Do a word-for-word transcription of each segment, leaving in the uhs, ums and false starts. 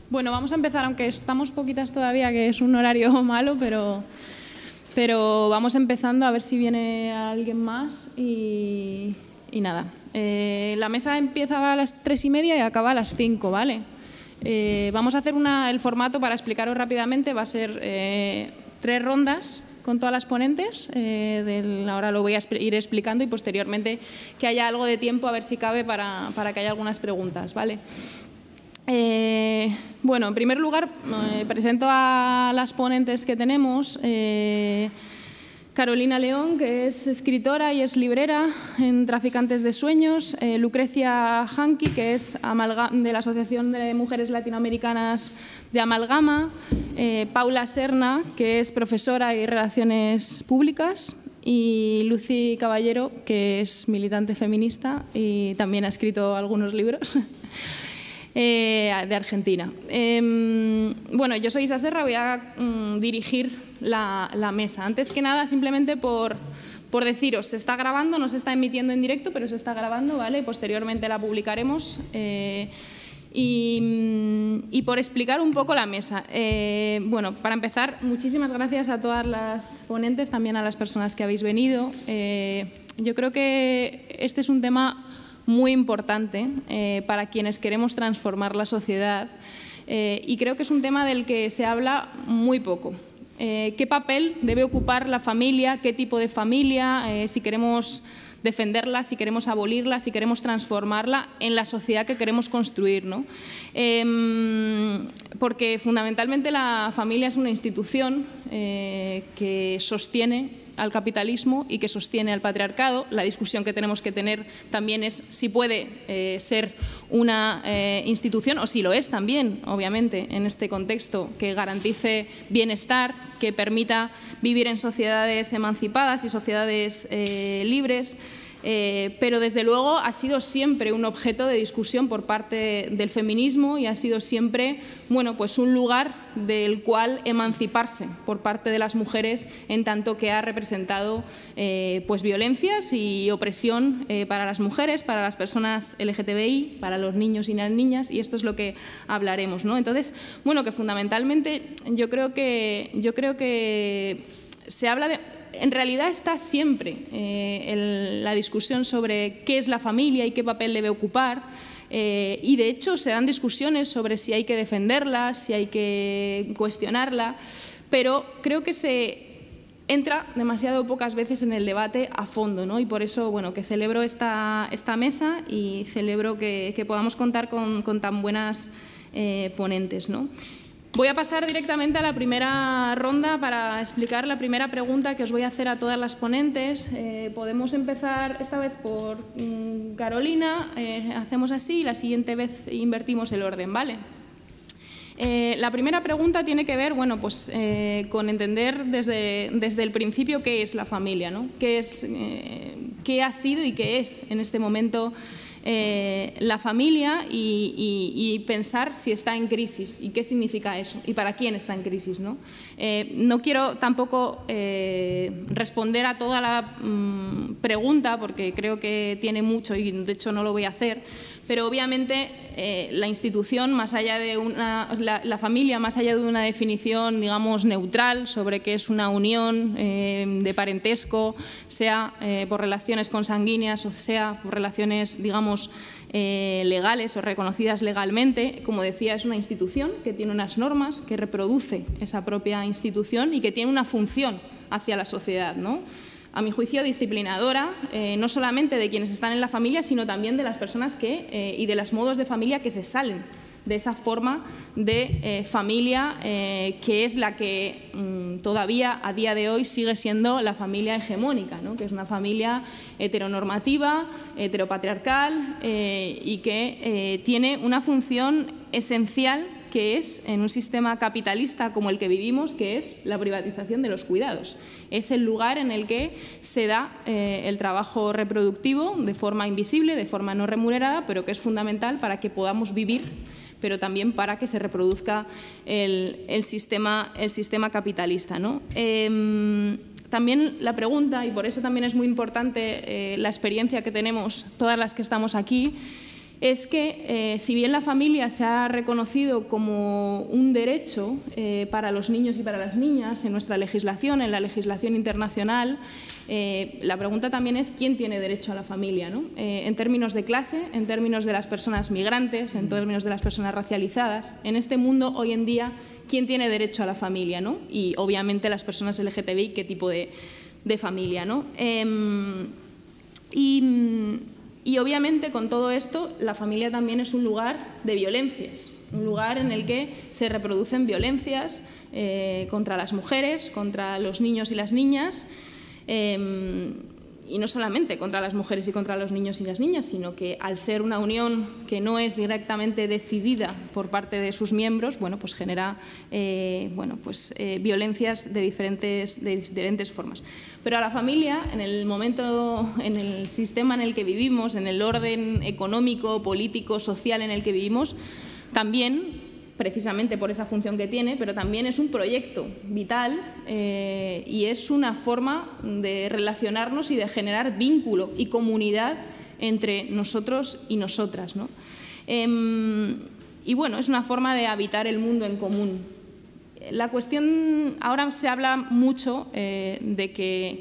Bueno, vamos a empezar, aunque estamos poquitas todavía, que es un horario malo, pero, pero vamos empezando a ver si viene alguien más y, y nada. Eh, la mesa empieza a las tres y media y acaba a las cinco, ¿vale? Eh, vamos a hacer una, el formato, para explicaros rápidamente, va a ser eh, tres rondas con todas las ponentes. Eh, del, ahora lo voy a ir explicando y posteriormente que haya algo de tiempo, a ver si cabe, para, para que haya algunas preguntas, ¿vale? Eh, bueno, en primer lugar, eh, presento a las ponentes que tenemos. Eh, Carolina León, que es escritora y es librera en Traficantes de Sueños. Eh, Lucrecia Hanqui, que es de la Asociación de Mujeres Latinoamericanas de Amalgama. Eh, Paula Serna, que es profesora y Relaciones Públicas. Y Lucy Caballero, que es militante feminista y también ha escrito algunos libros. Eh, de Argentina. Eh, bueno, yo soy Isa Serra, voy a mm, dirigir la, la mesa. Antes que nada, simplemente por, por deciros, se está grabando, no se está emitiendo en directo, pero se está grabando, ¿vale? Posteriormente la publicaremos. Eh, y, y por explicar un poco la mesa. Eh, bueno, para empezar, muchísimas gracias a todas las ponentes, también a las personas que habéis venido. Eh, yo creo que este es un tema muy importante eh, para quienes queremos transformar la sociedad eh, y creo que es un tema del que se habla muy poco. Eh, ¿Qué papel debe ocupar la familia? ¿Qué tipo de familia? Eh, si queremos defenderla, si queremos abolirla, si queremos transformarla en la sociedad que queremos construir, ¿no? Eh, porque fundamentalmente la familia es una institución eh, que sostiene al capitalismo y que sostiene al patriarcado. La discusión que tenemos que tener también es si puede eh, ser una eh, institución, o si lo es también, obviamente, en este contexto, que garantice bienestar, que permita vivir en sociedades emancipadas y sociedades eh, libres. Eh, pero desde luego ha sido siempre un objeto de discusión por parte del feminismo y ha sido siempre, bueno, pues un lugar del cual emanciparse por parte de las mujeres, en tanto que ha representado eh, pues violencias y opresión eh, para las mujeres, para las personas L G T B I, para los niños y las niñas, y esto es lo que hablaremos, ¿no? Entonces, bueno, que fundamentalmente yo creo que, yo creo que se habla de... En realidad está siempre eh, el, la discusión sobre qué es la familia y qué papel debe ocupar eh, y de hecho se dan discusiones sobre si hay que defenderla, si hay que cuestionarla, pero creo que se entra demasiado pocas veces en el debate a fondo, ¿no? Y por eso, bueno, que celebro esta, esta mesa y celebro que, que podamos contar con, con tan buenas eh, ponentes, ¿no? Voy a pasar directamente a la primera ronda para explicar la primera pregunta que os voy a hacer a todas las ponentes. Eh, podemos empezar esta vez por mm, Carolina, eh, hacemos así y la siguiente vez invertimos el orden, ¿vale? Eh, la primera pregunta tiene que ver, bueno, pues, eh, con entender desde, desde el principio qué es la familia, ¿no? Qué es, eh, qué ha sido y qué es en este momento Eh, la familia y, y, y pensar si está en crisis y qué significa eso y para quién está en crisis, ¿no? Eh, no quiero tampoco eh, responder a toda la mm, pregunta porque creo que tiene mucho y de hecho no lo voy a hacer, pero obviamente eh, la institución, más allá de una, la, la familia, más allá de una definición, digamos, neutral sobre qué es una unión eh, de parentesco, sea eh, por relaciones consanguíneas o sea por relaciones, digamos, Eh, legales o reconocidas legalmente, como decía, es una institución que tiene unas normas, que reproduce esa propia institución y que tiene una función hacia la sociedad, ¿no? A mi juicio, disciplinadora, eh, no solamente de quienes están en la familia, sino también de las personas que, eh, y de los modos de familia que se salen de esa forma de eh, familia eh, que es la que mmm, todavía a día de hoy sigue siendo la familia hegemónica, ¿no? Que es una familia heteronormativa, heteropatriarcal eh, y que eh, tiene una función esencial que es en un sistema capitalista como el que vivimos, que es la privatización de los cuidados. Es el lugar en el que se da eh, el trabajo reproductivo de forma invisible, de forma no remunerada, pero que es fundamental para que podamos vivir, pero también para que se reproduzca el, el, sistema, el sistema capitalista, ¿no? Eh, también la pregunta, y por eso también es muy importante eh, la experiencia que tenemos todas las que estamos aquí, es que eh, si bien la familia se ha reconocido como un derecho eh, para los niños y para las niñas en nuestra legislación, en la legislación internacional, eh, la pregunta también es quién tiene derecho a la familia, ¿no? Eh, en términos de clase, en términos de las personas migrantes, en términos de las personas racializadas. En este mundo, hoy en día, ¿quién tiene derecho a la familia, ¿no? Y obviamente las personas L G T B I, ¿qué tipo de, de familia, ¿no? Eh, y... Y obviamente con todo esto la familia también es un lugar de violencias, un lugar en el que se reproducen violencias eh, contra las mujeres, contra los niños y las niñas, eh, y no solamente contra las mujeres y contra los niños y las niñas, sino que al ser una unión que no es directamente decidida por parte de sus miembros, bueno, pues genera eh, bueno, pues, eh, violencias de diferentes, de diferentes formas. Pero a la familia, en el momento, en el sistema en el que vivimos, en el orden económico, político, social en el que vivimos, también, precisamente por esa función que tiene, pero también es un proyecto vital eh, y es una forma de relacionarnos y de generar vínculo y comunidad entre nosotros y nosotras, ¿no? Eh, y bueno, es una forma de habitar el mundo en común. La cuestión, ahora se habla mucho eh, de que,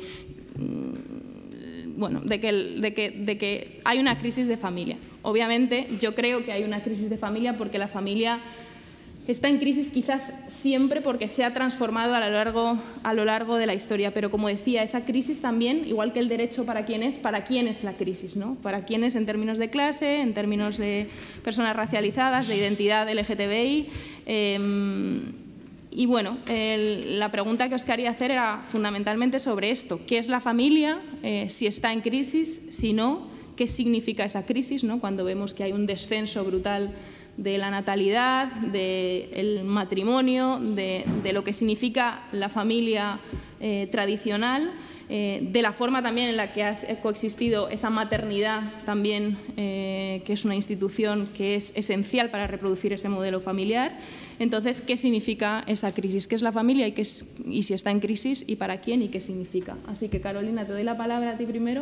bueno, de que, de, que, de que hay una crisis de familia. Obviamente, yo creo que hay una crisis de familia porque la familia está en crisis quizás siempre porque se ha transformado a lo largo, a lo largo de la historia. Pero como decía, esa crisis también, igual que el derecho para quién es, ¿para quién es la crisis, ¿no? Para quién es en términos de clase, en términos de personas racializadas, de identidad L G T B I. Eh, Y bueno, el, la pregunta que os quería hacer era fundamentalmente sobre esto. ¿Qué es la familia? Eh, si está en crisis, si no, ¿qué significa esa crisis, ¿no? Cuando vemos que hay un descenso brutal de la natalidad, del matrimonio, de, de lo que significa la familia eh, tradicional, eh, de la forma también en la que ha coexistido esa maternidad también, eh, que es una institución que es esencial para reproducir ese modelo familiar. Entonces, ¿qué significa esa crisis? ¿Qué es la familia y, qué es, y si está en crisis y para quién y qué significa? Así que, Carolina, te doy la palabra a ti primero.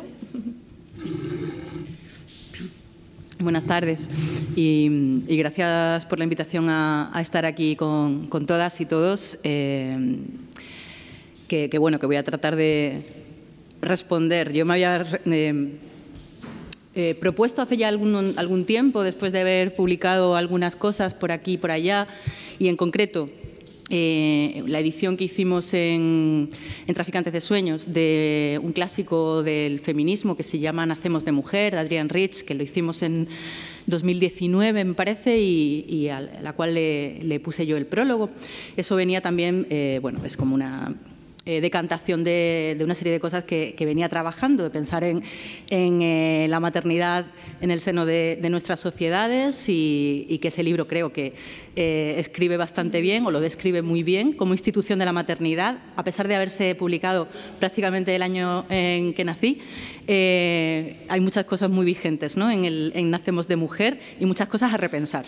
Buenas tardes y, y gracias por la invitación a, a estar aquí con, con todas y todos. Eh, que, que bueno, que voy a tratar de responder. Yo me había eh, eh, propuesto hace ya algún, algún tiempo, después de haber publicado algunas cosas por aquí y por allá, y en concreto eh, la edición que hicimos en, en Traficantes de Sueños de un clásico del feminismo que se llama Nacemos de Mujer, de Adrienne Rich, que lo hicimos en dos mil diecinueve, me parece, y, y a la cual le, le puse yo el prólogo. Eso venía también, eh, bueno, es como una Eh, decantación de, de una serie de cosas que, que venía trabajando, de pensar en, en eh, la maternidad en el seno de, de nuestras sociedades y, y que ese libro creo que eh, escribe bastante bien o lo describe muy bien como institución de la maternidad, a pesar de haberse publicado prácticamente el año en que nací. Eh, hay muchas cosas muy vigentes, ¿no? en, el, en Nacemos de Mujer y muchas cosas a repensar.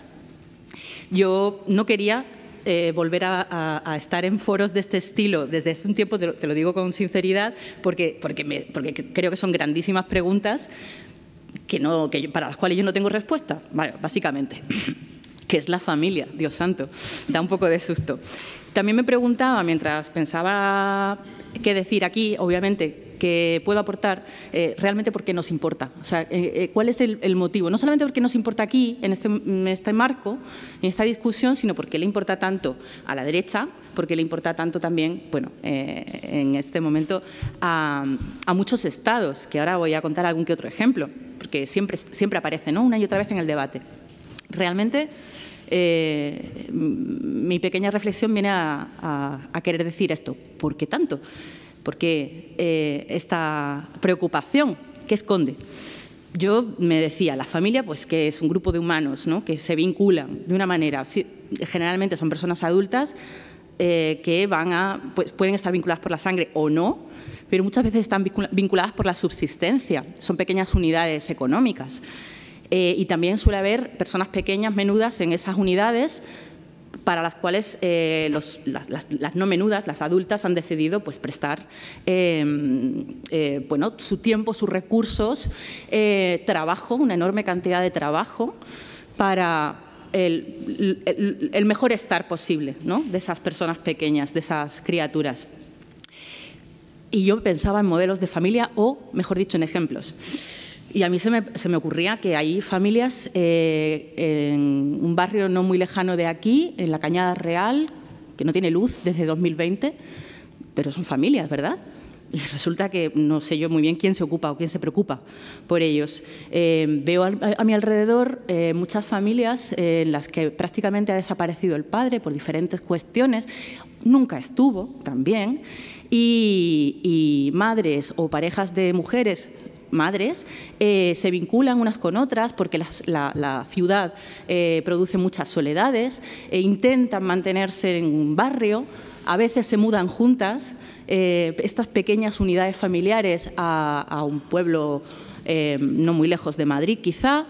Yo no quería Eh, volver a, a, a estar en foros de este estilo desde hace un tiempo, te lo, te lo digo con sinceridad, porque, porque, me, porque creo que son grandísimas preguntas que no, que yo, para las cuales yo no tengo respuesta, vale, básicamente. ¿Qué es la familia? Dios santo, da un poco de susto. También me preguntaba, mientras pensaba qué decir aquí, obviamente, que puedo aportar eh, realmente porque nos importa. O sea, eh, ¿cuál es el, el motivo? No solamente porque nos importa aquí, en este, en este marco, en esta discusión, sino porque le importa tanto a la derecha, porque le importa tanto también, bueno, eh, en este momento, a, a muchos estados, que ahora voy a contar algún que otro ejemplo, porque siempre, siempre aparece, ¿no?, una y otra vez en el debate. Realmente, eh, mi pequeña reflexión viene a, a, a querer decir esto. ¿Por qué tanto? Porque eh, esta preocupación, ¿qué esconde? Yo me decía, la familia, pues que es un grupo de humanos, ¿no?, que se vinculan de una manera, generalmente son personas adultas eh, que van a, pues, pueden estar vinculadas por la sangre o no, pero muchas veces están vinculadas por la subsistencia, son pequeñas unidades económicas. Eh, y también suele haber personas pequeñas, menudas, en esas unidades para las cuales eh, los, las, las, las no menudas, las adultas, han decidido pues, prestar eh, eh, bueno, su tiempo, sus recursos, eh, trabajo, una enorme cantidad de trabajo para el, el, el mejor estar posible, ¿no?, de esas personas pequeñas, de esas criaturas. Y yo pensaba en modelos de familia o, mejor dicho, en ejemplos. Y a mí se me, se me ocurría que hay familias eh, en un barrio no muy lejano de aquí, en la Cañada Real, que no tiene luz desde dos mil veinte, pero son familias, ¿verdad? Y resulta que no sé yo muy bien quién se ocupa o quién se preocupa por ellos. Eh, veo a, a mi alrededor eh, muchas familias eh, en las que prácticamente ha desaparecido el padre por diferentes cuestiones, nunca estuvo también, y, y madres o parejas de mujeres, madres, eh, se vinculan unas con otras porque la, la, la ciudad eh, produce muchas soledades, e intentan mantenerse en un barrio, a veces se mudan juntas, eh, estas pequeñas unidades familiares a, a un pueblo eh, no muy lejos de Madrid quizá,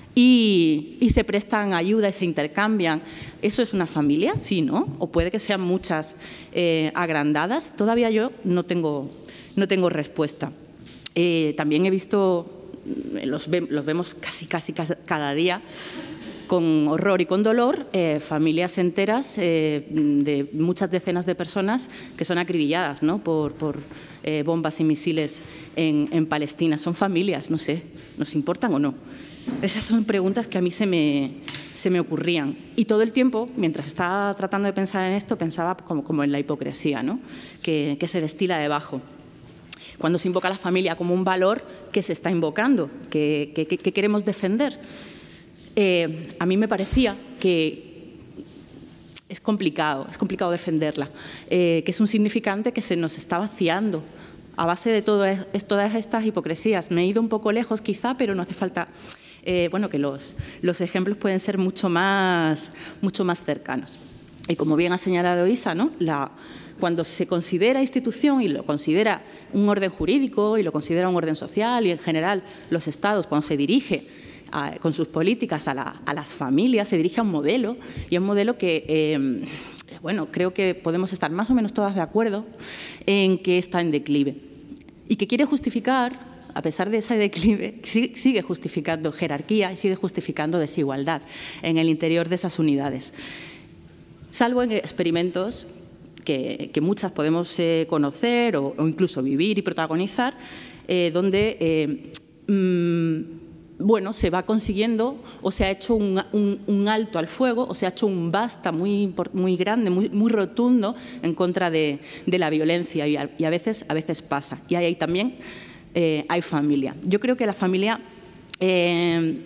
y, y se prestan ayuda y se intercambian. ¿Eso es una familia? Sí, ¿no? O puede que sean muchas eh, agrandadas. Todavía yo no tengo, no tengo respuesta. Eh, también he visto, los, ve, los vemos casi, casi cada día, con horror y con dolor, eh, familias enteras eh, de muchas decenas de personas que son acribilladas, ¿no?, por, por eh, bombas y misiles en, en Palestina. Son familias, no sé, ¿nos importan o no? Esas son preguntas que a mí se me, se me ocurrían. Y todo el tiempo, mientras estaba tratando de pensar en esto, pensaba como, como en la hipocresía, ¿no?, que, que se destila debajo. Cuando se invoca a la familia como un valor que se está invocando, que, que, que queremos defender. Eh, a mí me parecía que es complicado, es complicado defenderla, eh, que es un significante que se nos está vaciando a base de todo es, todas estas hipocresías. Me he ido un poco lejos quizá, pero no hace falta, eh, bueno, que los, los ejemplos pueden ser mucho más, mucho más cercanos. Y como bien ha señalado Isa, ¿no?, la, cuando se considera institución y lo considera un orden jurídico y lo considera un orden social y en general los estados, cuando se dirige a, con sus políticas a, la, a las familias, se dirige a un modelo y a un modelo que, eh, bueno, creo que podemos estar más o menos todas de acuerdo en que está en declive y que quiere justificar, a pesar de ese declive, sigue justificando jerarquía y sigue justificando desigualdad en el interior de esas unidades. Salvo en experimentos que, que muchas podemos eh, conocer o, o incluso vivir y protagonizar, eh, donde eh, mmm, bueno, se va consiguiendo o se ha hecho un, un, un alto al fuego o se ha hecho un basta muy, muy grande, muy, muy rotundo en contra de, de la violencia y a, y a, veces, a veces pasa. Y ahí también eh, hay familia. Yo creo que la familia, eh,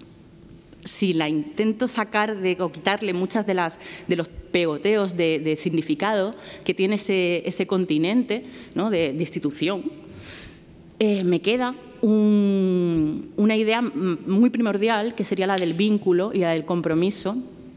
si la intento sacar de, o quitarle muchas de, las, de los pegoteos de, de significado que tiene ese, ese continente, ¿no?, de, de institución, eh, me queda Un, una idea muy primordial, que sería la del vínculo y la del compromiso,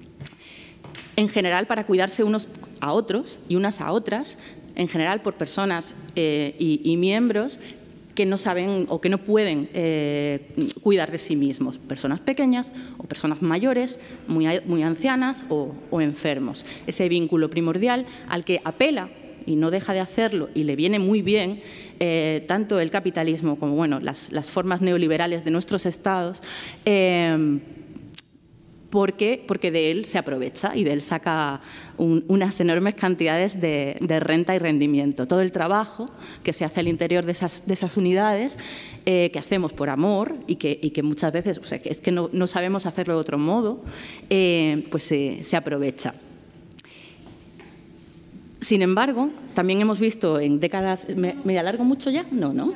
en general para cuidarse unos a otros y unas a otras, en general por personas eh, y, y miembros que no saben o que no pueden eh, cuidar de sí mismos, personas pequeñas o personas mayores, muy, muy ancianas o, o enfermos. Ese vínculo primordial al que apela y no deja de hacerlo y le viene muy bien eh, tanto el capitalismo como bueno, las, las formas neoliberales de nuestros estados, eh, porque, porque de él se aprovecha y de él saca un, unas enormes cantidades de, de renta y rendimiento. Todo el trabajo que se hace al interior de esas, de esas unidades, eh, que hacemos por amor y que, y que muchas veces o sea, es que no, no sabemos hacerlo de otro modo, eh, pues se, se aprovecha. Sin embargo, también hemos visto en décadas... ¿Me, me alargo mucho ya? No, ¿no?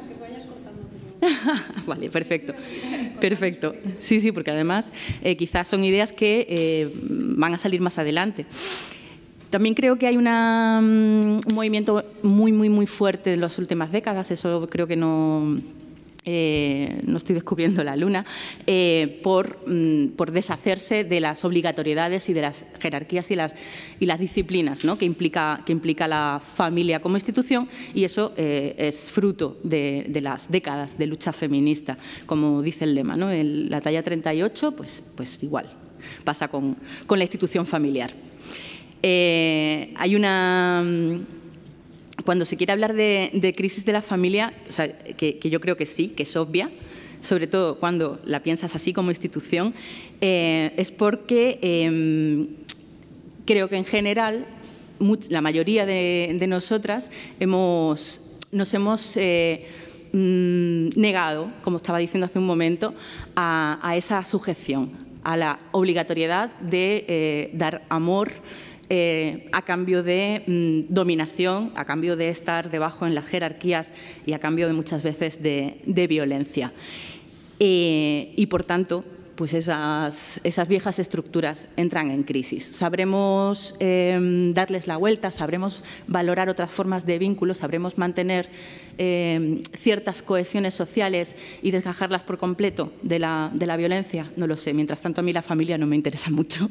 Vale, perfecto. Perfecto. Sí, sí, porque además eh, quizás son ideas que eh, van a salir más adelante. También creo que hay una, um, un movimiento muy, muy, muy fuerte en las últimas décadas, eso creo que no... Eh, no estoy descubriendo la luna, eh, por, mm, por deshacerse de las obligatoriedades y de las jerarquías y las, y las disciplinas, ¿no?, que, implica, que implica la familia como institución, y eso eh, es fruto de, de las décadas de lucha feminista, como dice el lema, ¿no? El, la talla treinta y ocho, pues, pues igual, pasa con, con la institución familiar. Eh, hay una... Cuando se quiere hablar de, de crisis de la familia, o sea, que, que yo creo que sí, que es obvia, sobre todo cuando la piensas así como institución, eh, es porque eh, creo que en general much, la mayoría de, de nosotras hemos, nos hemos eh, mmm, negado, como estaba diciendo hace un momento, a, a esa sujeción, a la obligatoriedad de eh, dar amor, Eh, a cambio de mm, dominación, a cambio de estar debajo en las jerarquías y a cambio de muchas veces de, de violencia. Eh, y, por tanto, pues esas, esas viejas estructuras entran en crisis. Sabremos eh, darles la vuelta, sabremos valorar otras formas de vínculos, sabremos mantener eh, ciertas cohesiones sociales y desgajarlas por completo de la, de la violencia. No lo sé. Mientras tanto, a mí la familia no me interesa mucho.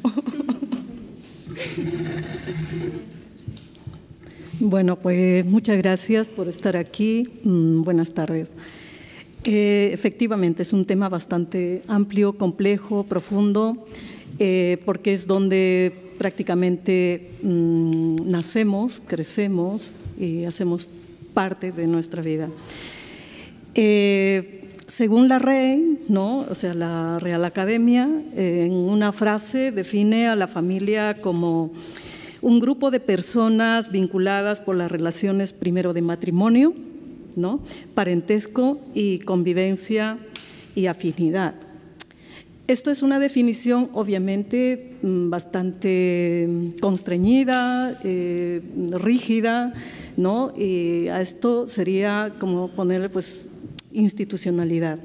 Bueno, pues muchas gracias por estar aquí. Mm, buenas tardes. Eh, efectivamente, es un tema bastante amplio, complejo, profundo, eh, porque es donde prácticamente mm, nacemos, crecemos y hacemos parte de nuestra vida. Eh, Según la R E I, ¿no? O sea, la Real Academia, eh, en una frase define a la familia como un grupo de personas vinculadas por las relaciones primero de matrimonio, ¿no? Parentesco y convivencia y afinidad. Esto es una definición obviamente bastante constreñida, eh, rígida, ¿no? Y a esto sería como ponerle pues institucionalidad.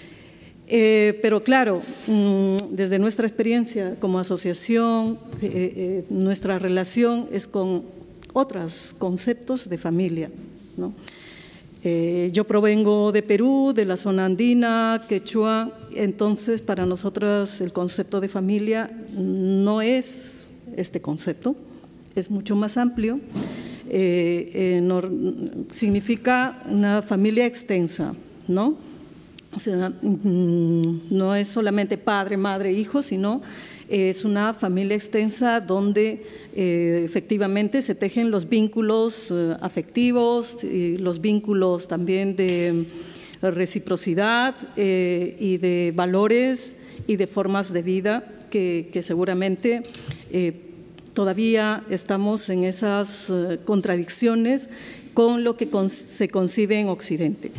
Eh, pero claro, mmm, desde nuestra experiencia como asociación, eh, eh, nuestra relación es con otros conceptos de familia, ¿no? Eh, yo provengo de Perú, de la zona andina, quechua, entonces para nosotras el concepto de familia no es este concepto, es mucho más amplio. Eh, eh, no, significa una familia extensa, ¿no? O sea, no es solamente padre, madre, hijo, sino es una familia extensa donde eh, efectivamente se tejen los vínculos eh, afectivos, y los vínculos también de reciprocidad eh, y de valores y de formas de vida que, que seguramente eh, todavía estamos en esas eh, contradicciones con lo que con, se concibe en Occidente.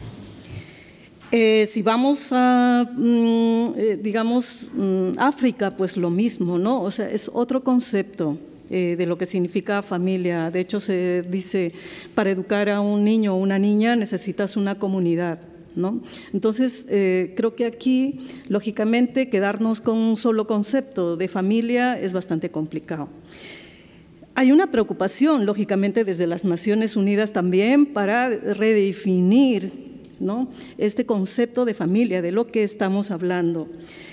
Eh, si vamos a, mm, eh, digamos, mm, África, pues lo mismo, ¿no? O sea, es otro concepto eh, de lo que significa familia. De hecho, se dice, para educar a un niño o una niña necesitas una comunidad, ¿no? Entonces, eh, creo que aquí, lógicamente, quedarnos con un solo concepto de familia es bastante complicado. Hay una preocupación, lógicamente, desde las Naciones Unidas también para redefinir, ¿no?, este concepto de familia, de lo que estamos hablando.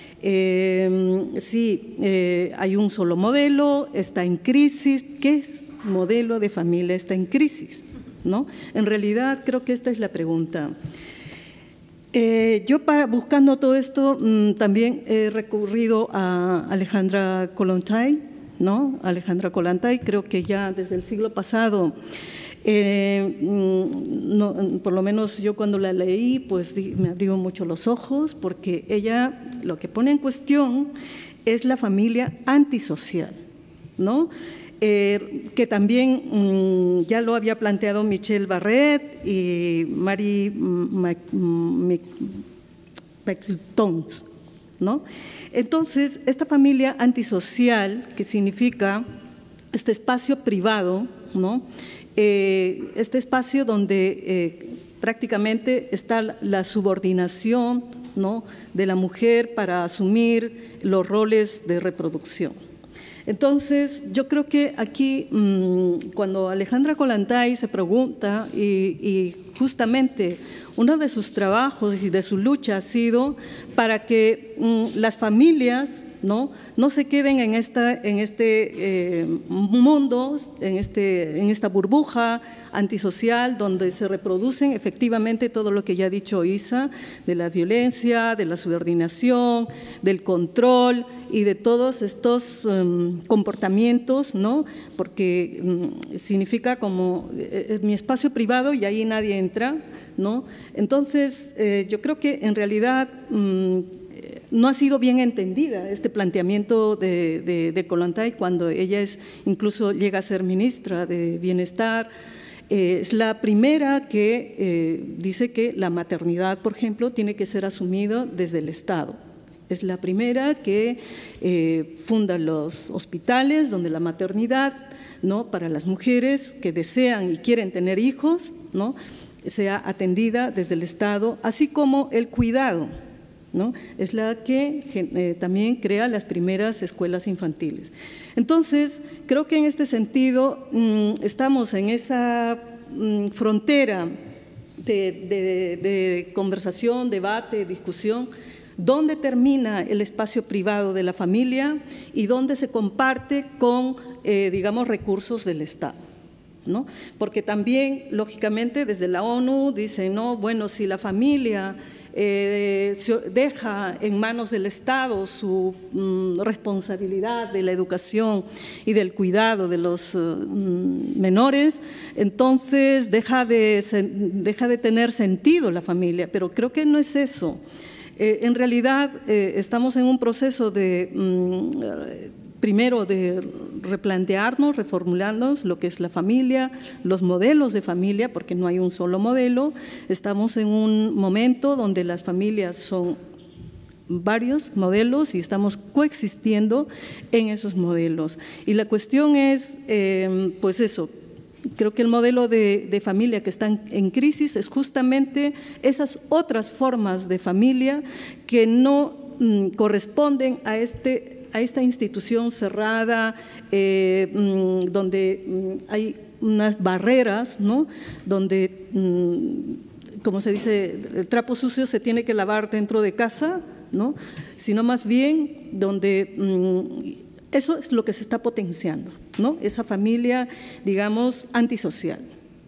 Eh, sí, eh, hay un solo modelo, está en crisis. ¿Qué es modelo de familia está en crisis? ¿No? En realidad, creo que esta es la pregunta. Eh, yo, para, buscando todo esto, mmm, también he recurrido a Alejandra Kollontai, ¿no? Alejandra Kollontai, creo que ya desde el siglo pasado, Eh, no, por lo menos yo cuando la leí, pues me abrió mucho los ojos, porque ella lo que pone en cuestión es la familia antisocial, ¿no? Eh, que también mmm, ya lo había planteado Michelle Barrett y Mary McTons, ¿no? Entonces, esta familia antisocial, que significa este espacio privado, ¿no?, Eh, este espacio donde eh, prácticamente está la subordinación, ¿no?, de la mujer para asumir los roles de reproducción. Entonces, yo creo que aquí, mmm, cuando Alejandra Kollontai se pregunta y, y justamente uno de sus trabajos y de su lucha ha sido para que mm, las familias no, no se queden en, esta, en este eh, mundo, en, este, en esta burbuja antisocial donde se reproducen efectivamente todo lo que ya ha dicho Isa, de la violencia, de la subordinación, del control y de todos estos um, comportamientos, ¿no? Porque um, significa como eh, mi espacio privado y ahí nadie entra, ¿no? Entonces, eh, yo creo que en realidad um, no ha sido bien entendida este planteamiento de, de, de Kollontai cuando ella es, incluso llega a ser ministra de Bienestar. Eh, es la primera que eh, dice que la maternidad, por ejemplo, tiene que ser asumida desde el Estado. Es la primera que eh, funda los hospitales donde la maternidad, ¿no?, para las mujeres que desean y quieren tener hijos, ¿no?, sea atendida desde el Estado, así como el cuidado, ¿no? Es la que eh, también crea las primeras escuelas infantiles. Entonces, creo que en este sentido mmm, estamos en esa mmm, frontera de, de, de conversación, debate, discusión, dónde termina el espacio privado de la familia y dónde se comparte con, eh, digamos, recursos del Estado, ¿no? Porque también, lógicamente, desde la ONU dicen, no, bueno, si la familia eh, deja en manos del Estado su mm, responsabilidad de la educación y del cuidado de los mm, menores, entonces deja de, deja de tener sentido la familia, pero creo que no es eso. Eh, en realidad eh, estamos en un proceso de, mm, primero, de replantearnos, reformularnos lo que es la familia, los modelos de familia, porque no hay un solo modelo. Estamos en un momento donde las familias son varios modelos y estamos coexistiendo en esos modelos. Y la cuestión es, eh, pues eso, creo que el modelo de, de familia que está en, en crisis es justamente esas otras formas de familia que no mm, corresponden a, este, a esta institución cerrada, eh, mm, donde mm, hay unas barreras, ¿no?, donde, mm, como se dice, el trapo sucio se tiene que lavar dentro de casa, ¿no?, sino más bien donde… Mm, eso es lo que se está potenciando, ¿no?, esa familia, digamos, antisocial.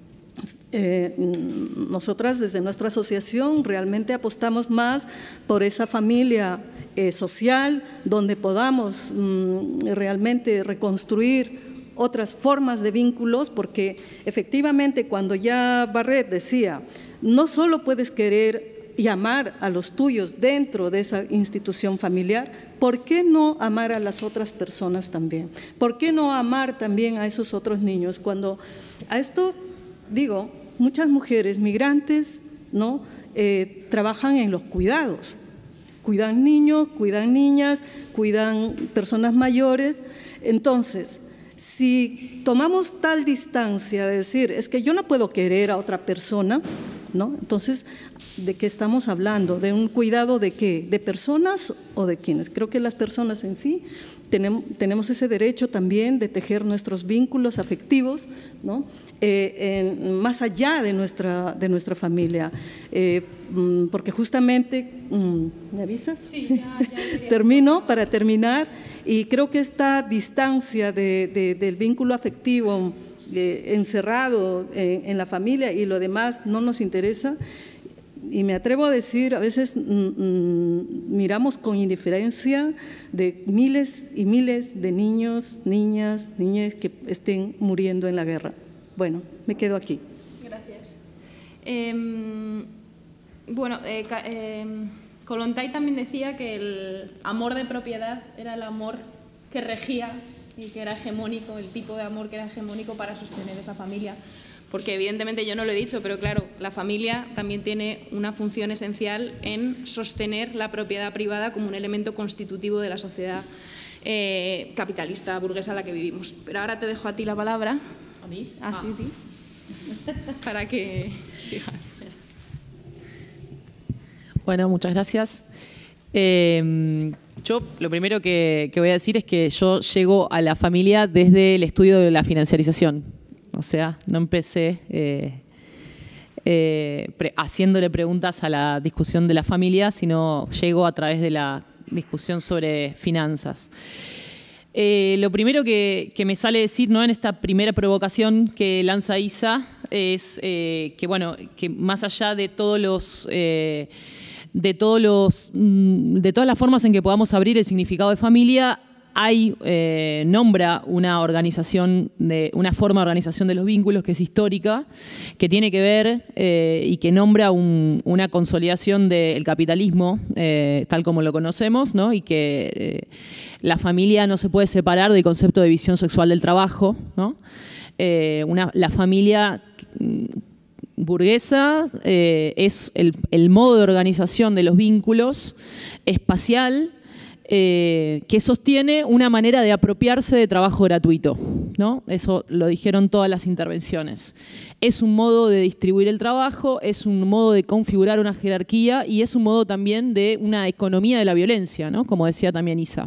Eh, nosotras desde nuestra asociación realmente apostamos más por esa familia eh, social donde podamos mm, realmente reconstruir otras formas de vínculos, porque efectivamente cuando ya Barrett decía, no solo puedes querer y amar a los tuyos dentro de esa institución familiar, ¿por qué no amar a las otras personas también? ¿Por qué no amar también a esos otros niños? Cuando a esto, digo, muchas mujeres migrantes, ¿no?, eh, trabajan en los cuidados, cuidan niños, cuidan niñas, cuidan personas mayores. Entonces, si tomamos tal distancia de decir, es que yo no puedo querer a otra persona, ¿no?, entonces, ¿de qué estamos hablando? ¿De un cuidado de qué? ¿De personas o de quiénes? Creo que las personas en sí tenemos, tenemos ese derecho también de tejer nuestros vínculos afectivos, ¿no?, eh, en, más allá de nuestra, de nuestra familia. Eh, porque justamente… ¿Me avisas? Sí, ya, ya termino, para terminar, y creo que esta distancia de, de, del vínculo afectivo eh, encerrado en, en la familia y lo demás no nos interesa. Y me atrevo a decir, a veces mm, miramos con indiferencia de miles y miles de niños, niñas, niñas que estén muriendo en la guerra. Bueno, me quedo aquí. Gracias. Eh, bueno, eh, eh, Kollontai también decía que el amor de propiedad era el amor que regía y que era hegemónico, el tipo de amor que era hegemónico para sostener esa familia. Porque evidentemente yo no lo he dicho, pero claro, la familia también tiene una función esencial en sostener la propiedad privada como un elemento constitutivo de la sociedad eh, capitalista, burguesa en la que vivimos. Pero ahora te dejo a ti la palabra. ¿A mí? Ah, sí, ti. Para que sigas. Bueno, muchas gracias. Eh, yo lo primero que, que voy a decir es que yo llego a la familia desde el estudio de la financiarización. O sea, no empecé eh, eh, pre haciéndole preguntas a la discusión de la familia, sino llego a través de la discusión sobre finanzas. Eh, lo primero que, que me sale decir, ¿no?, en esta primera provocación que lanza Isa es eh, que, bueno, que más allá de todos los... Eh, de, todos los, de todas las formas en que podamos abrir el significado de familia, hay, eh, nombra una organización, de, una forma de organización de los vínculos que es histórica, que tiene que ver eh, y que nombra un, una consolidación del capitalismo, eh, tal como lo conocemos, ¿no?, y que eh, la familia no se puede separar del concepto de visión sexual del trabajo, ¿no? Eh, una, la familia burguesa eh, es el, el modo de organización de los vínculos espacial, Eh, que sostiene una manera de apropiarse de trabajo gratuito, ¿no? Eso lo dijeron todas las intervenciones. Es un modo de distribuir el trabajo, es un modo de configurar una jerarquía y es un modo también de una economía de la violencia, ¿no?, como decía también Isa.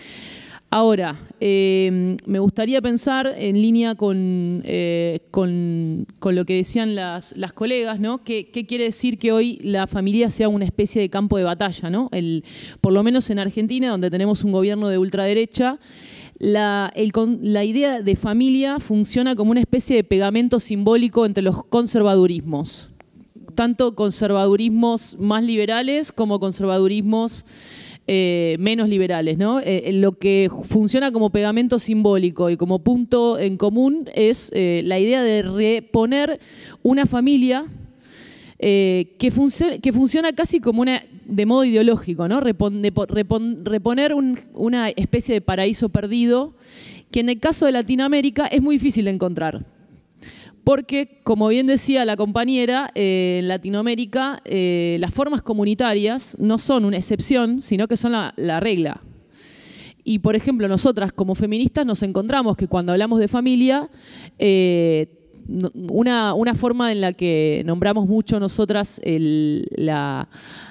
Ahora, eh, me gustaría pensar en línea con, eh, con, con lo que decían las, las colegas, ¿no? ¿Qué, qué quiere decir que hoy la familia sea una especie de campo de batalla, ¿no? El, por lo menos en Argentina, donde tenemos un gobierno de ultraderecha, la, el, la idea de familia funciona como una especie de pegamento simbólico entre los conservadurismos, tanto conservadurismos más liberales como conservadurismos Eh, menos liberales, ¿no? Eh, lo que funciona como pegamento simbólico y como punto en común es eh, la idea de reponer una familia eh, que, func que funciona casi como una, de modo ideológico, ¿no? Repon de, repon reponer un, una especie de paraíso perdido que en el caso de Latinoamérica es muy difícil de encontrar. Porque, como bien decía la compañera, eh, en Latinoamérica eh, las formas comunitarias no son una excepción, sino que son la, la regla. Y, por ejemplo, nosotras como feministas nos encontramos que cuando hablamos de familia, eh, una, una forma en la que nombramos mucho nosotras el, la...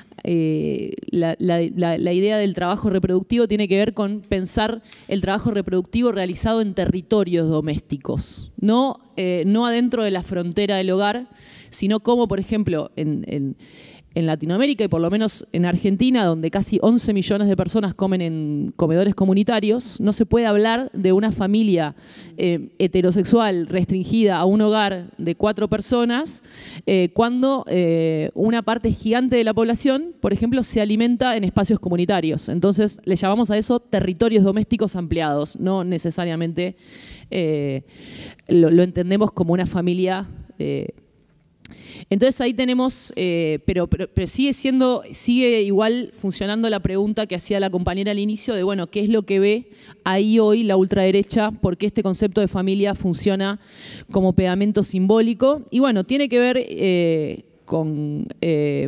Eh, la, la, la, la idea del trabajo reproductivo tiene que ver con pensar el trabajo reproductivo realizado en territorios domésticos, no, eh, no adentro de la frontera del hogar, sino como, por ejemplo, en, en, en Latinoamérica y por lo menos en Argentina, donde casi once millones de personas comen en comedores comunitarios, no se puede hablar de una familia eh, heterosexual restringida a un hogar de cuatro personas eh, cuando eh, una parte gigante de la población, por ejemplo, se alimenta en espacios comunitarios. Entonces, le llamamos a eso territorios domésticos ampliados, no necesariamente eh, lo, lo entendemos como una familia eh, Entonces ahí tenemos, eh, pero, pero, pero sigue siendo, sigue igual funcionando la pregunta que hacía la compañera al inicio de, bueno, ¿qué es lo que ve ahí hoy la ultraderecha? ¿Por qué este concepto de familia funciona como pegamento simbólico? Y bueno, tiene que ver eh, con... Eh,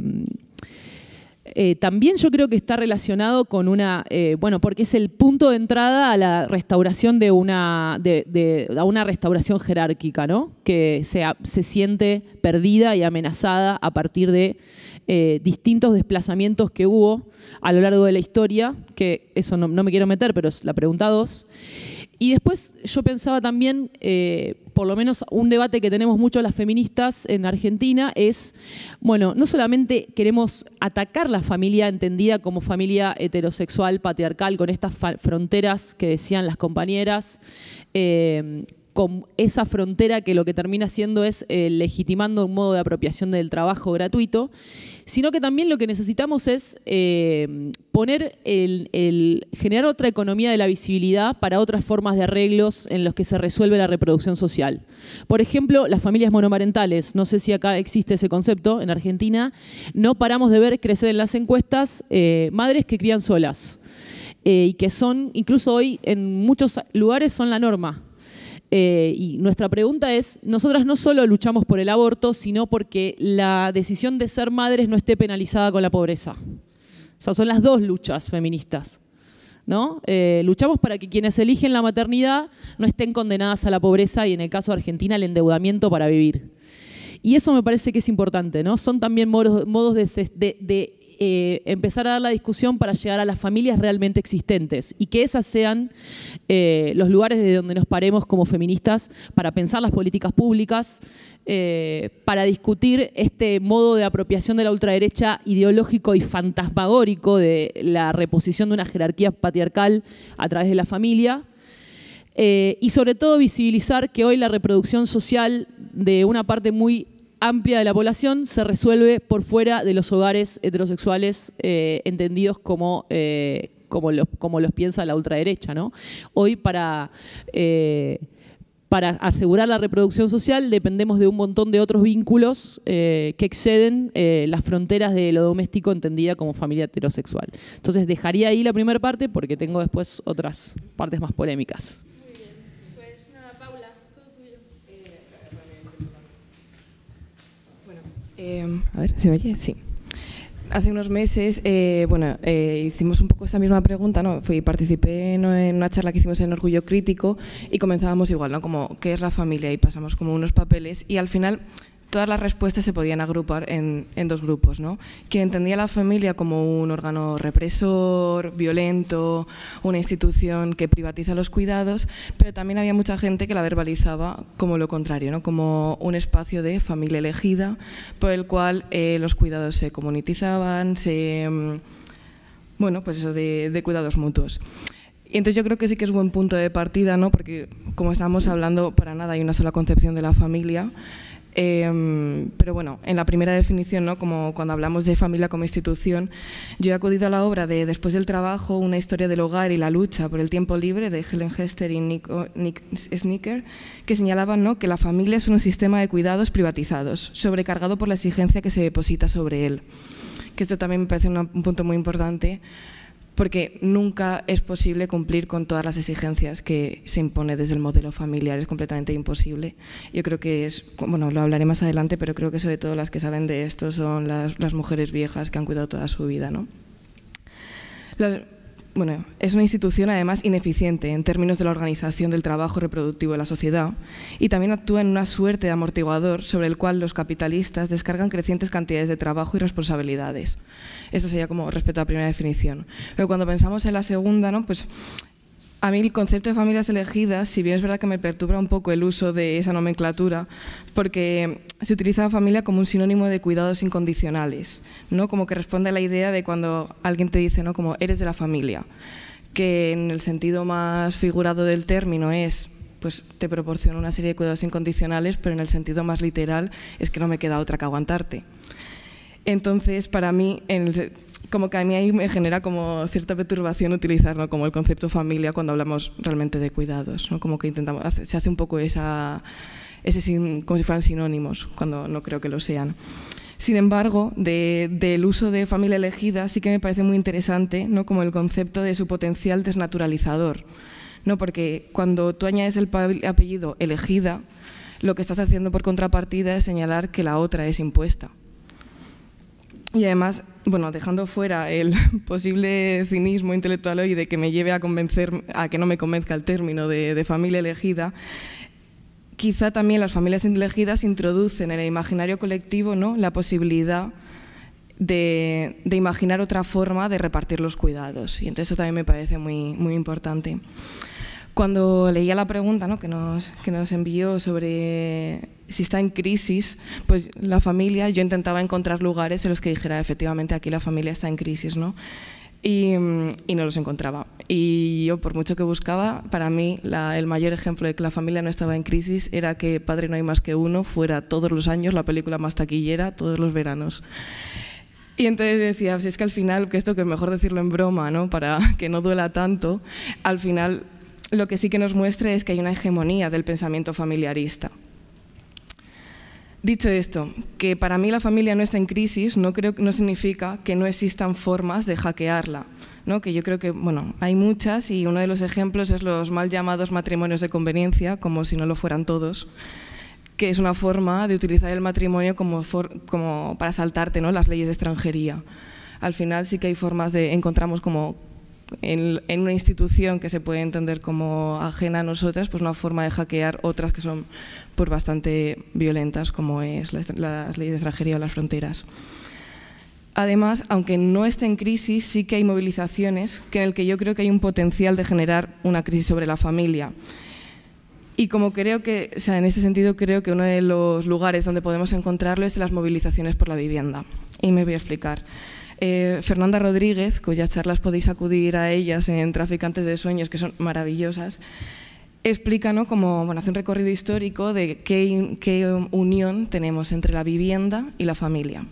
Eh, también yo creo que está relacionado con una, eh, bueno, porque es el punto de entrada a la restauración de una, de, de, a una restauración jerárquica, ¿no? Que se, se siente perdida y amenazada a partir de eh, distintos desplazamientos que hubo a lo largo de la historia, que eso no, no me quiero meter, pero es la pregunta dos. Y después yo pensaba también, eh, por lo menos un debate que tenemos mucho las feministas en Argentina es, bueno, no solamente queremos atacar la familia entendida como familia heterosexual, patriarcal, con estas fronteras que decían las compañeras, eh, con esa frontera que lo que termina siendo es eh, legitimando un modo de apropiación del trabajo gratuito, sino que también lo que necesitamos es eh, poner el, el, generar otra economía de la visibilidad para otras formas de arreglos en los que se resuelve la reproducción social. Por ejemplo, las familias monomarentales, no sé si acá existe ese concepto, en Argentina no paramos de ver crecer en las encuestas eh, madres que crían solas eh, y que son, incluso hoy en muchos lugares son la norma. Eh, y nuestra pregunta es, nosotras no solo luchamos por el aborto, sino porque la decisión de ser madres no esté penalizada con la pobreza. O sea, son las dos luchas feministas, ¿no? Eh, luchamos para que quienes eligen la maternidad no estén condenadas a la pobreza y, en el caso de Argentina, al endeudamiento para vivir. Y eso me parece que es importante, ¿no? Son también modos, modos de, de, de eh, empezar a dar la discusión para llegar a las familias realmente existentes y que esas sean eh, los lugares de donde nos paremos como feministas para pensar las políticas públicas, eh, para discutir este modo de apropiación de la ultraderecha ideológico y fantasmagórico de la reposición de una jerarquía patriarcal a través de la familia. Eh, y sobre todo visibilizar que hoy la reproducción social de una parte muy amplia de la población se resuelve por fuera de los hogares heterosexuales eh, entendidos como, eh, como, los, como los piensa la ultraderecha, ¿no? Hoy para, eh, para asegurar la reproducción social dependemos de un montón de otros vínculos eh, que exceden eh, las fronteras de lo doméstico entendida como familia heterosexual. Entonces dejaría ahí la primera parte porque tengo después otras partes más polémicas. Eh, a ver, ¿se me oye? Sí. Hace unos meses, eh, bueno, eh, hicimos un poco esta misma pregunta, ¿no? Fui, participé ¿no? en una charla que hicimos en Orgullo Crítico y comenzábamos igual, ¿no? Como, ¿qué es la familia? Y pasamos como unos papeles y al final todas las respuestas se podían agrupar en, en dos grupos, ¿no? Quien entendía la familia como un órgano represor, violento, una institución que privatiza los cuidados, pero también había mucha gente que la verbalizaba como lo contrario, ¿no? Como un espacio de familia elegida por el cual eh, los cuidados se comunitizaban, se, bueno, pues eso de, de cuidados mutuos. Y entonces yo creo que sí que es buen punto de partida, ¿no? Porque como estábamos hablando, para nada hay una sola concepción de la familia. Eh, pero bueno, en la primera definición, ¿no? Como cuando hablamos de familia como institución, yo he acudido a la obra de Después del trabajo, una historia del hogar y la lucha por el tiempo libre de Helen Hester y Nick, Nick Snicker, que señalaban, ¿no? que la familia es un sistema de cuidados privatizados, sobrecargado por la exigencia que se deposita sobre él. Que esto también me parece una, un punto muy importante, porque nunca es posible cumplir con todas las exigencias que se impone desde el modelo familiar, es completamente imposible. Yo creo que es, bueno, lo hablaré más adelante, pero creo que sobre todo las que saben de esto son las, las mujeres viejas que han cuidado toda su vida, ¿no? La, bueno, es una institución además ineficiente en términos de la organización del trabajo reproductivo de la sociedad y también actúa en una suerte de amortiguador sobre el cual los capitalistas descargan crecientes cantidades de trabajo y responsabilidades. Eso sería como respecto a la primera definición. Pero cuando pensamos en la segunda, ¿no? Pues a mí el concepto de familias elegidas, si bien es verdad que me perturba un poco el uso de esa nomenclatura, porque se utiliza la familia como un sinónimo de cuidados incondicionales, ¿no? Como que responde a la idea de cuando alguien te dice, ¿no? Como eres de la familia, que en el sentido más figurado del término es, pues te proporciono una serie de cuidados incondicionales, pero en el sentido más literal es que no me queda otra que aguantarte. Entonces, para mí, en el, como que a mí ahí me genera como cierta perturbación utilizar, ¿no? como el concepto familia cuando hablamos realmente de cuidados, ¿no? Como que intentamos, se hace un poco esa, ese sin, como si fueran sinónimos, cuando no creo que lo sean. Sin embargo, de, del uso de familia elegida sí que me parece muy interesante, ¿no? Como el concepto de su potencial desnaturalizador, ¿no? Porque cuando tú añades el apellido elegida, lo que estás haciendo por contrapartida es señalar que la otra es impuesta. Y además, bueno, dejando fuera el posible cinismo intelectual hoy de que me lleve a convencer, a que no me convenzca el término de, de familia elegida, quizá también las familias elegidas introducen en el imaginario colectivo, ¿no? la posibilidad de, de imaginar otra forma de repartir los cuidados. Y entonces eso también me parece muy, muy importante. Cuando leía la pregunta, ¿no? que, nos, que nos envió sobre si está en crisis, pues la familia, yo intentaba encontrar lugares en los que dijera efectivamente aquí la familia está en crisis, ¿no? Y, y no los encontraba. Y yo, por mucho que buscaba, para mí la, el mayor ejemplo de que la familia no estaba en crisis era que Padre no hay más que uno fuera todos los años la película más taquillera, todos los veranos. Y entonces decía, pues es que al final, que esto que es mejor decirlo en broma, ¿no? Para que no duela tanto, al final lo que sí que nos muestra es que hay una hegemonía del pensamiento familiarista. Dicho esto, que para mí la familia no está en crisis, no, creo, no significa que no existan formas de hackearla, ¿no? Que yo creo que, bueno, hay muchas y uno de los ejemplos es los mal llamados matrimonios de conveniencia, como si no lo fueran todos, que es una forma de utilizar el matrimonio como, for, como para saltarte, ¿no? las leyes de extranjería. Al final sí que hay formas de, encontramos como En, en una institución que se puede entender como ajena a nosotras, pues una forma de hackear otras que son pues, bastante violentas, como es las, las leyes de extranjería o las fronteras. Además, aunque no esté en crisis, sí que hay movilizaciones que en el que yo creo que hay un potencial de generar una crisis sobre la familia. Y como creo que, o sea, en ese sentido creo que uno de los lugares donde podemos encontrarlo es en las movilizaciones por la vivienda. Y me voy a explicar. Eh, Fernanda Rodríguez, cuyas charlas podéis acudir a ellas en Traficantes de Sueños, que son maravillosas, explica, ¿no?, como, bueno, hace un recorrido histórico de qué, qué unión tenemos entre la vivienda y la familia.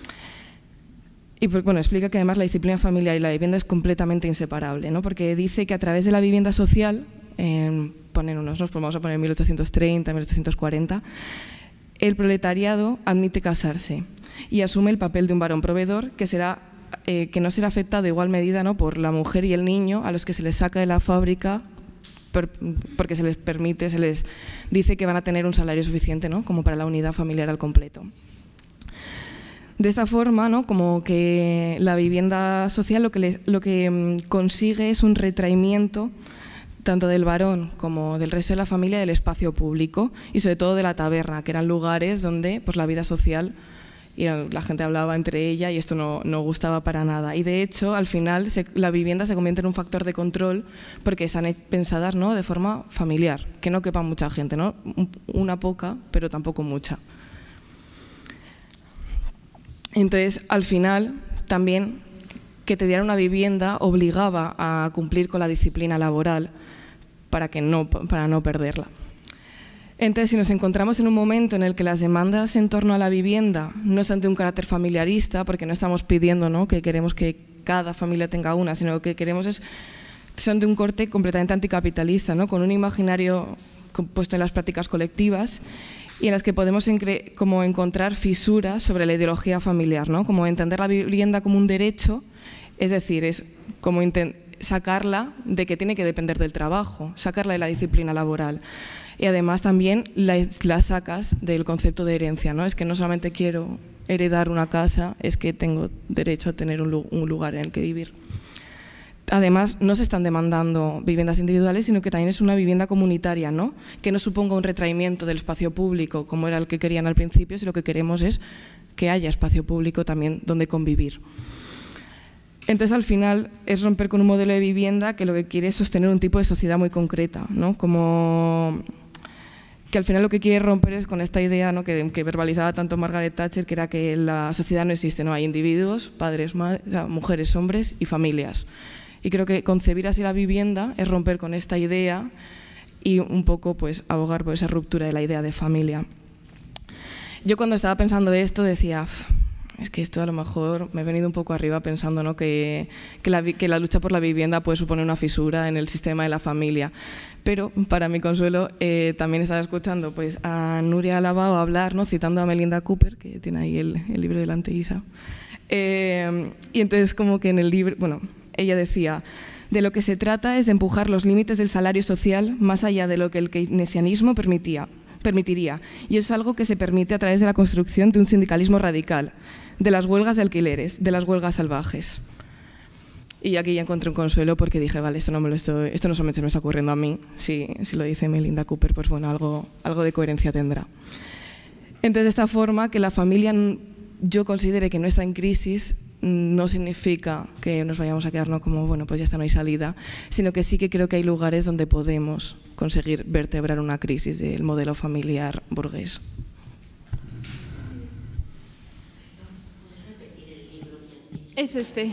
Y bueno, explica que además la disciplina familiar y la vivienda es completamente inseparable, ¿no? Porque dice que a través de la vivienda social, eh, ponen unos, nos vamos a poner mil ochocientos treinta, mil ochocientos cuarenta, el proletariado admite casarse y asume el papel de un varón proveedor que, será, eh, que no será afectado de igual medida, ¿no?, por la mujer y el niño a los que se les saca de la fábrica por, porque se les permite, se les dice que van a tener un salario suficiente, ¿no?, como para la unidad familiar al completo. De esta forma, ¿no?, como que la vivienda social lo que, le, lo que consigue es un retraimiento tanto del varón como del resto de la familia del espacio público y sobre todo de la taberna, que eran lugares donde pues, la vida social, y la gente hablaba entre ella y esto no, no gustaba para nada. Y de hecho, al final, se, la vivienda se convierte en un factor de control porque están pensadas, ¿no?, de forma familiar, que no quepa mucha gente, ¿no?, una poca, pero tampoco mucha. Entonces, al final, también que te dieran una vivienda obligaba a cumplir con la disciplina laboral para, que no, para no perderla. Entonces, si nos encontramos en un momento en el que las demandas en torno a la vivienda no son de un carácter familiarista, porque no estamos pidiendo, ¿no?, que queremos que cada familia tenga una, sino lo que queremos es, son de un corte completamente anticapitalista, ¿no?, con un imaginario puesto en las prácticas colectivas y en las que podemos como encontrar fisuras sobre la ideología familiar, ¿no?, como entender la vivienda como un derecho, es decir, es como sacarla de que tiene que depender del trabajo, sacarla de la disciplina laboral. Y además también la, la sacas del concepto de herencia, ¿no? Es que no solamente quiero heredar una casa, es que tengo derecho a tener un, un lugar en el que vivir. Además, no se están demandando viviendas individuales, sino que también es una vivienda comunitaria, ¿no?, que no suponga un retraimiento del espacio público, como era el que querían al principio, si lo que queremos es que haya espacio público también donde convivir. Entonces, al final, es romper con un modelo de vivienda que lo que quiere es sostener un tipo de sociedad muy concreta, ¿no?, como que al final lo que quiere romper es con esta idea, ¿no?, que, que verbalizaba tanto Margaret Thatcher, que era que la sociedad no existe, ¿no?, hay individuos, padres, madres, mujeres, hombres y familias. Y creo que concebir así la vivienda es romper con esta idea y un poco pues, abogar por esa ruptura de la idea de familia. Yo cuando estaba pensando esto decía, es que esto a lo mejor me he venido un poco arriba pensando, ¿no?, que, que, la, que la lucha por la vivienda puede suponer una fisura en el sistema de la familia. Pero para mi consuelo eh, también estaba escuchando pues, a Nuria Labao hablar, ¿no?, citando a Melinda Cooper, que tiene ahí el, el libro delante, Isa. Eh, y entonces como que en el libro, bueno, ella decía, de lo que se trata es de empujar los límites del salario social más allá de lo que el keynesianismo permitía, permitiría. Y es algo que se permite a través de la construcción de un sindicalismo radical, de las huelgas de alquileres, de las huelgas salvajes. Y aquí ya encontré un consuelo porque dije, vale, esto no, me lo estoy, esto no solamente me está ocurriendo a mí, si, si lo dice Melinda Cooper, pues bueno, algo, algo de coherencia tendrá. Entonces, de esta forma, que la familia yo considere que no está en crisis, no significa que nos vayamos a quedarnos como, bueno, pues ya está, no hay salida, sino que sí que creo que hay lugares donde podemos conseguir vertebrar una crisis del modelo familiar burgués. Es este.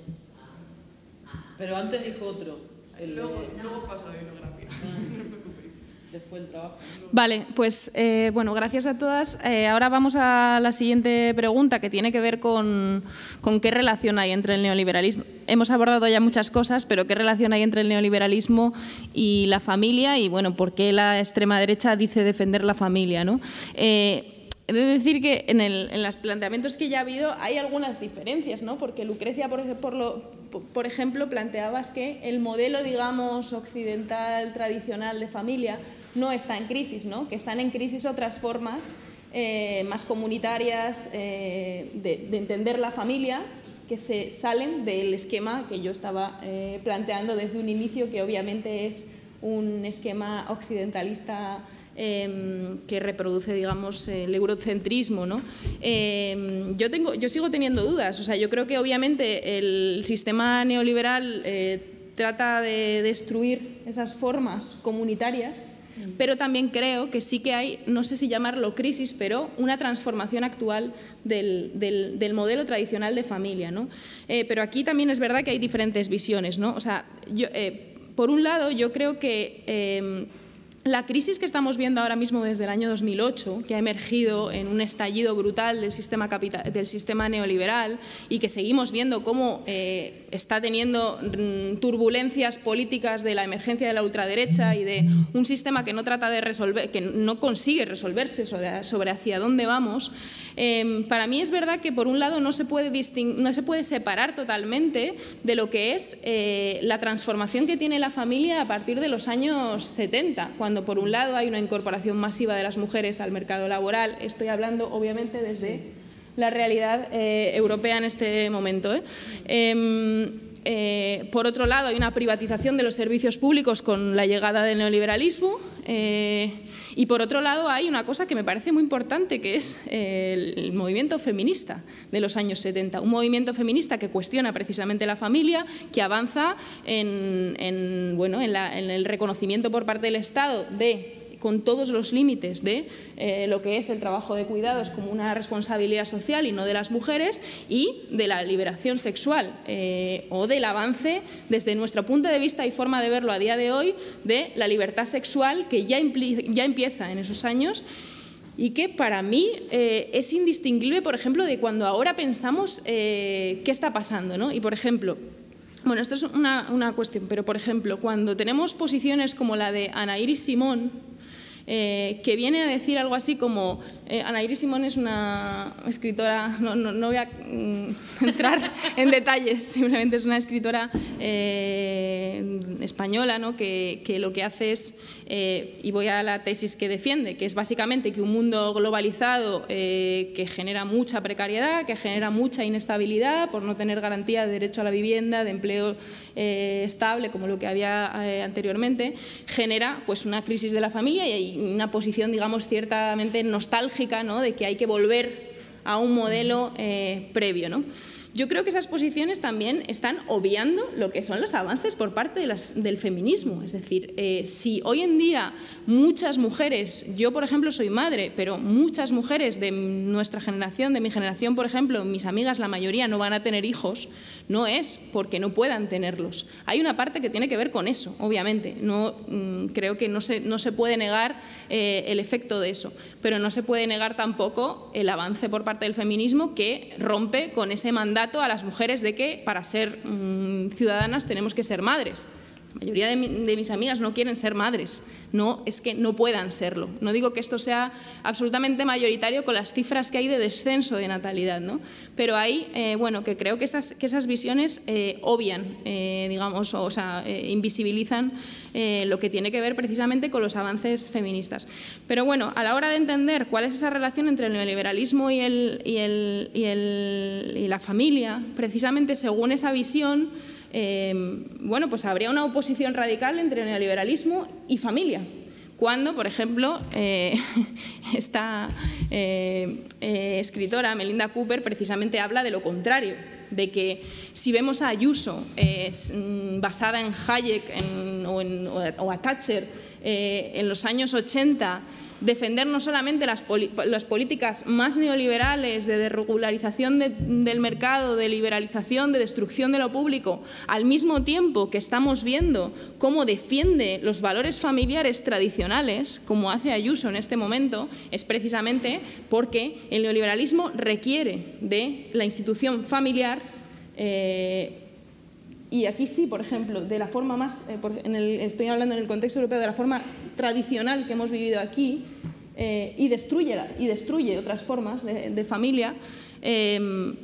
Pero antes dijo otro. El, luego, luego paso la bibliografía. Después el trabajo. Vale, pues eh, bueno, gracias a todas. Eh, ahora vamos a la siguiente pregunta, que tiene que ver con, con qué relación hay entre el neoliberalismo. Hemos abordado ya muchas cosas, pero qué relación hay entre el neoliberalismo y la familia y, bueno, por qué la extrema derecha dice defender la familia, ¿no? Eh, He de decir que en, el, en los planteamientos que ya ha habido hay algunas diferencias, ¿no? Porque Lucrecia, por, por, lo, por ejemplo, planteabas que el modelo, digamos, occidental, tradicional de familia no está en crisis, ¿no? Que están en crisis otras formas eh, más comunitarias eh, de, de entender la familia, que se salen del esquema que yo estaba eh, planteando desde un inicio, que obviamente es un esquema occidentalista eh, que reproduce, digamos, el eurocentrismo, ¿no? Eh, yo, tengo, yo sigo teniendo dudas. O sea, yo creo que obviamente el sistema neoliberal eh, trata de destruir esas formas comunitarias, pero también creo que sí que hay, no sé si llamarlo crisis, pero una transformación actual del, del, del modelo tradicional de familia, ¿no? Eh, pero aquí también es verdad que hay diferentes visiones, ¿no? O sea, yo, eh, por un lado, yo creo que eh, la crisis que estamos viendo ahora mismo desde el año dos mil ocho, que ha emergido en un estallido brutal del sistema, capital, del sistema neoliberal y que seguimos viendo cómo eh, está teniendo turbulencias políticas de la emergencia de la ultraderecha y de un sistema que no trata de resolver, que no consigue resolverse sobre, sobre hacia dónde vamos, eh, para mí es verdad que por un lado no se puede, no se puede separar totalmente de lo que es eh, la transformación que tiene la familia a partir de los años setenta, cuando por un lado hay una incorporación masiva de las mujeres al mercado laboral. Estoy hablando obviamente desde la realidad eh, europea en este momento, ¿eh? Eh, eh, por otro lado hay una privatización de los servicios públicos con la llegada del neoliberalismo, eh, y por otro lado hay una cosa que me parece muy importante, que es el, el movimiento feminista de los años setenta, un movimiento feminista que cuestiona precisamente la familia, que avanza en, en, bueno, en, la, en el reconocimiento por parte del Estado de, con todos los límites de eh, lo que es el trabajo de cuidados como una responsabilidad social y no de las mujeres, y de la liberación sexual eh, o del avance, desde nuestro punto de vista y forma de verlo a día de hoy, de la libertad sexual que ya, ya empieza en esos años y que para mí eh, es indistinguible, por ejemplo, de cuando ahora pensamos eh, qué está pasando, ¿no? Y, por ejemplo, bueno, esto es una, una cuestión, pero, por ejemplo, cuando tenemos posiciones como la de Ana Iris Simón, Eh, que viene a decir algo así como eh, Ana Iris Simón es una escritora, no, no, no voy a mm, entrar en detalles, simplemente es una escritora eh, española, ¿no? que, que lo que hace es, eh, y voy a la tesis que defiende, que es básicamente que un mundo globalizado eh, que genera mucha precariedad, que genera mucha inestabilidad por no tener garantía de derecho a la vivienda, de empleo eh, estable como lo que había eh, anteriormente, genera pues una crisis de la familia y hay una posición, digamos, ciertamente nostálgica, ¿no? De que hay que volver a un modelo eh, previo, ¿no? Yo creo que esas posiciones también están obviando lo que son los avances por parte de las, del feminismo. Es decir, eh, si hoy en día muchas mujeres, yo por ejemplo soy madre, pero muchas mujeres de nuestra generación, de mi generación por ejemplo, mis amigas la mayoría no van a tener hijos, no es porque no puedan tenerlos. Hay una parte que tiene que ver con eso, obviamente. No, mmm, creo que no se, no se puede negar eh, el efecto de eso, pero no se puede negar tampoco el avance por parte del feminismo que rompe con ese mandato a las mujeres de que para ser mmm, ciudadanas tenemos que ser madres. La mayoría de, mi, de mis amigas no quieren ser madres, no es que no puedan serlo. No digo que esto sea absolutamente mayoritario con las cifras que hay de descenso de natalidad, ¿no? Pero hay, eh, bueno, que creo que esas, que esas visiones eh, obvian, eh, digamos, o, o sea, eh, invisibilizan eh, lo que tiene que ver precisamente con los avances feministas. Pero bueno, a la hora de entender cuál es esa relación entre el neoliberalismo y, el, y, el, y, el, y la familia, precisamente según esa visión, Eh, bueno, pues habría una oposición radical entre neoliberalismo y familia. Cuando, por ejemplo, eh, esta eh, eh, escritora, Melinda Cooper, precisamente habla de lo contrario, de que si vemos a Ayuso eh, basada en Hayek en, o, en, o a Thatcher eh, en los años ochenta, defender no solamente las, las políticas más neoliberales de desregularización de, del mercado, de liberalización, de destrucción de lo público, al mismo tiempo que estamos viendo cómo defiende los valores familiares tradicionales, como hace Ayuso en este momento, es precisamente porque el neoliberalismo requiere de la institución familiar. Eh, Y aquí sí, por ejemplo, de la forma más, eh, por, en el, estoy hablando en el contexto europeo, de la forma tradicional que hemos vivido aquí, eh, y, destruye la, y destruye otras formas de, de familia, eh,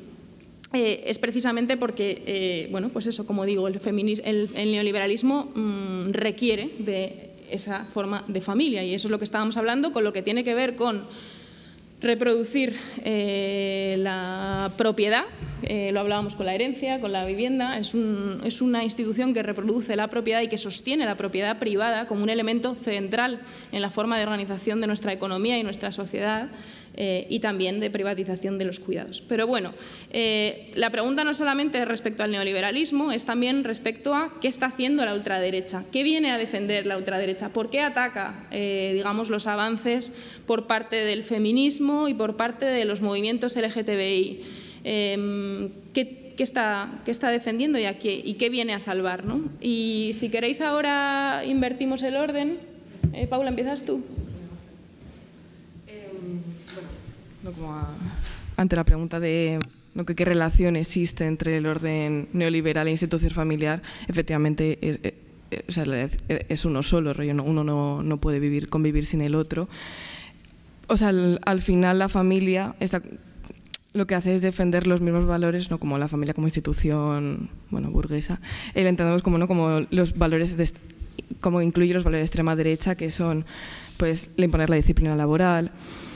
eh, es precisamente porque, eh, bueno, pues eso, como digo, el, feminis, el, el neoliberalismo mmm, requiere de esa forma de familia, y eso es lo que estábamos hablando con lo que tiene que ver con reproducir eh, la propiedad, eh, lo hablábamos con la herencia, con la vivienda, es, un, es una institución que reproduce la propiedad y que sostiene la propiedad privada como un elemento central en la forma de organización de nuestra economía y nuestra sociedad, eh, y también de privatización de los cuidados. Pero bueno, eh, la pregunta no solamente es respecto al neoliberalismo, es también respecto a qué está haciendo la ultraderecha, qué viene a defender la ultraderecha, por qué ataca, eh, digamos, los avances por parte del feminismo y por parte de los movimientos L G T B I. Eh, ¿qué, qué, está, ¿Qué está defendiendo y, a qué, y qué viene a salvar, ¿no? Y si queréis ahora invertimos el orden. Eh, Paula, ¿empiezas tú? No, como a, ante la pregunta de ¿no? que qué relación existe entre el orden neoliberal e institución familiar, efectivamente eh, eh, o sea, es uno solo, rollo, uno no, no puede vivir, convivir sin el otro. O sea, al, al final la familia está, lo que hace es defender los mismos valores, no como la familia como institución, bueno, burguesa. El entendemos como no como los valores de, como incluye los valores de extrema derecha, que son pues el imponer la disciplina laboral,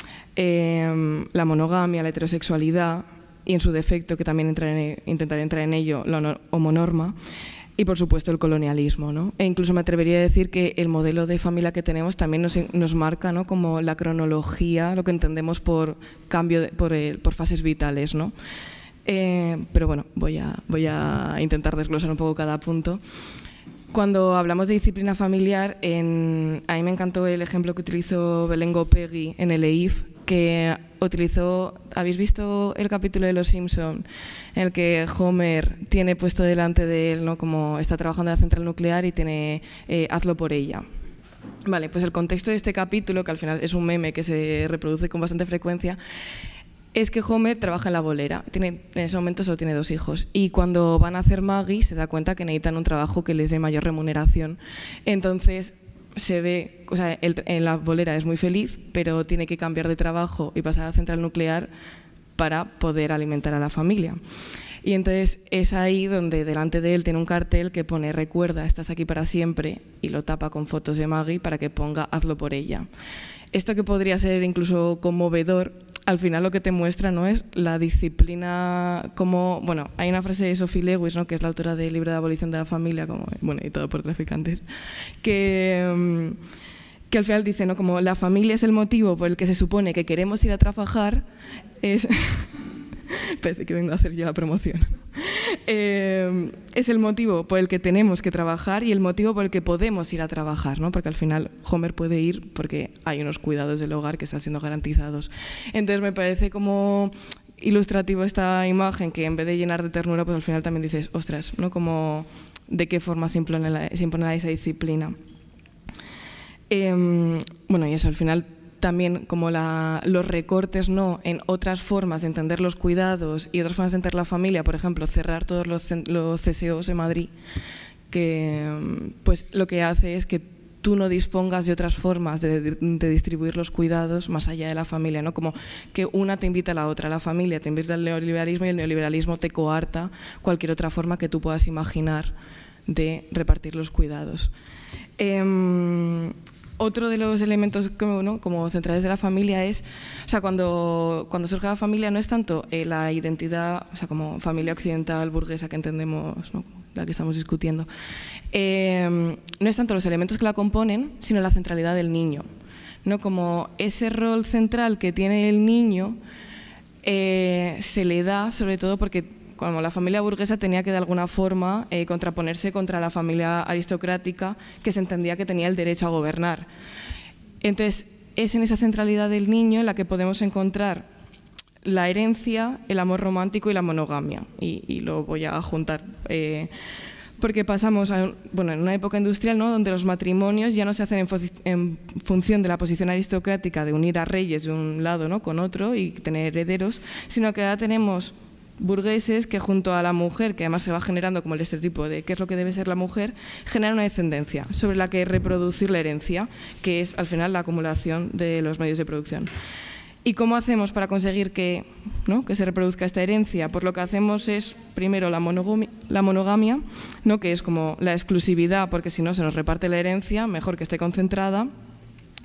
Eh, la monogamia, la heterosexualidad y en su defecto, que también entra en, intentaré entrar en ello, la homonorma y por supuesto el colonialismo, ¿no? E incluso me atrevería a decir que el modelo de familia que tenemos también nos, nos marca, ¿no? como la cronología, lo que entendemos por cambio, de, por, el, por fases vitales, ¿no? Eh, pero bueno, voy a, voy a intentar desglosar un poco cada punto. Cuando hablamos de disciplina familiar, en, a mí me encantó el ejemplo que utilizó Belén Gopegui en el E I F, que utilizó, ¿habéis visto el capítulo de Los Simpson en el que Homer tiene puesto delante de él, ¿no? como está trabajando en la central nuclear y tiene eh, hazlo por ella? Vale, pues el contexto de este capítulo, que al final es un meme que se reproduce con bastante frecuencia, es que Homer trabaja en la bolera, tiene, en ese momento solo tiene dos hijos, y cuando van a hacer Maggie se da cuenta que necesitan un trabajo que les dé mayor remuneración. Entonces se ve, o sea, él en la bolera es muy feliz, pero tiene que cambiar de trabajo y pasar a la central nuclear para poder alimentar a la familia. Y entonces es ahí donde delante de él tiene un cartel que pone recuerda, estás aquí para siempre, y lo tapa con fotos de Maggie para que ponga hazlo por ella. Esto que podría ser incluso conmovedor, al final lo que te muestra no es la disciplina como, bueno, hay una frase de Sophie Lewis, ¿no? que es la autora del libro de abolición de la familia, como, bueno, y todo por traficantes, que, que al final dice, ¿no? como la familia es el motivo por el que se supone que queremos ir a trabajar, es... Parece que vengo a hacer ya la promoción. Eh, es el motivo por el que tenemos que trabajar y el motivo por el que podemos ir a trabajar, ¿no? Porque al final Homer puede ir porque hay unos cuidados del hogar que están siendo garantizados. Entonces me parece como ilustrativo esta imagen que en vez de llenar de ternura, pues al final también dices, ostras, ¿no? Como de qué forma se impone, la, se impone esa disciplina. Eh, bueno, y eso al final también como la, los recortes no en otras formas de entender los cuidados y otras formas de entender la familia, por ejemplo, cerrar todos los, los C S Os en Madrid, que pues lo que hace es que tú no dispongas de otras formas de, de, de distribuir los cuidados más allá de la familia, ¿no? Como que una te invita a la otra, la familia te invita al neoliberalismo y el neoliberalismo te coarta cualquier otra forma que tú puedas imaginar de repartir los cuidados. Eh, Otro de los elementos como, ¿no? como centrales de la familia es, o sea, cuando, cuando surge la familia no es tanto eh, la identidad, o sea, como familia occidental, burguesa que entendemos, ¿no? la que estamos discutiendo, eh, no es tanto los elementos que la componen, sino la centralidad del niño, ¿no? Como ese rol central que tiene el niño eh, se le da sobre todo porque como la familia burguesa tenía que de alguna forma eh, contraponerse contra la familia aristocrática que se entendía que tenía el derecho a gobernar. Entonces, es en esa centralidad del niño en la que podemos encontrar la herencia, el amor romántico y la monogamia. Y, y lo voy a juntar, eh, porque pasamos a, bueno, en una época industrial, ¿no? donde los matrimonios ya no se hacen en, en función de la posición aristocrática de unir a reyes de un lado, ¿no? con otro y tener herederos, sino que ahora tenemos burgueses que junto a la mujer, que además se va generando como el estereotipo de qué es lo que debe ser la mujer, genera una descendencia sobre la que reproducir la herencia, que es al final la acumulación de los medios de producción. ¿Y cómo hacemos para conseguir que, ¿no? que se reproduzca esta herencia? Pues lo que hacemos es, primero, la monogamia, la monogamia ¿no? que es como la exclusividad, porque si no se nos reparte la herencia, mejor que esté concentrada.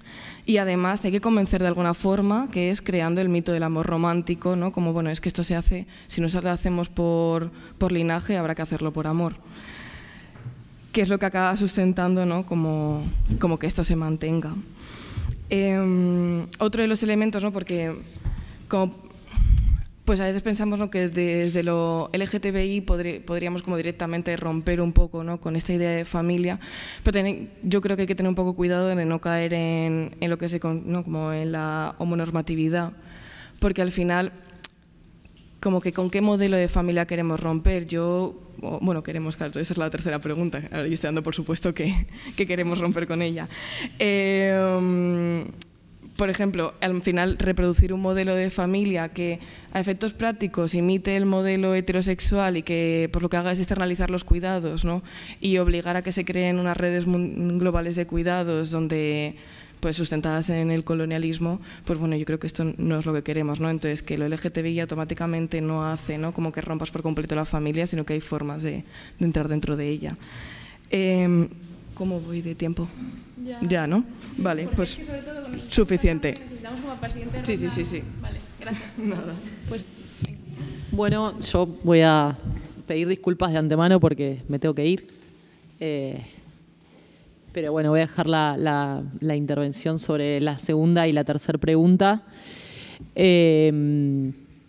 Y además hay que convencer de alguna forma, que es creando el mito del amor romántico, ¿no? Como, bueno, es que esto se hace, si no lo hacemos por, por linaje, habrá que hacerlo por amor. Que es lo que acaba sustentando, ¿no? como, como que esto se mantenga. Eh, otro de los elementos, ¿no? Porque como, pues a veces pensamos, ¿no? que desde lo L G T B I podrí, podríamos como directamente romper un poco, ¿no? con esta idea de familia, pero ten, yo creo que hay que tener un poco cuidado de no caer en, en lo que se, ¿no? como en la homonormatividad, porque al final, como que con qué modelo de familia queremos romper. Yo, bueno, queremos, claro, esa es la tercera pregunta, ahora yo estoy dando por supuesto que, que queremos romper con ella. Eh, Por ejemplo, al final reproducir un modelo de familia que a efectos prácticos imite el modelo heterosexual y que por lo que haga es externalizar los cuidados, ¿no? Y obligar a que se creen unas redes globales de cuidados donde, pues sustentadas en el colonialismo, pues bueno, yo creo que esto no es lo que queremos, ¿no? Entonces, que lo L G T B I automáticamente no hace, ¿no? como que rompas por completo la familia, sino que hay formas de, de entrar dentro de ella. Eh, ¿Cómo voy de tiempo? Ya, ya ¿no? Sí, vale, pues es que sobre todo con suficiente. Necesitamos como para siguiente ronda. Sí, sí, sí, sí. Vale, gracias. Nada. Pues, Bueno, yo voy a pedir disculpas de antemano porque me tengo que ir. Eh, pero bueno, voy a dejar la, la, la intervención sobre la segunda y la tercera pregunta. Eh,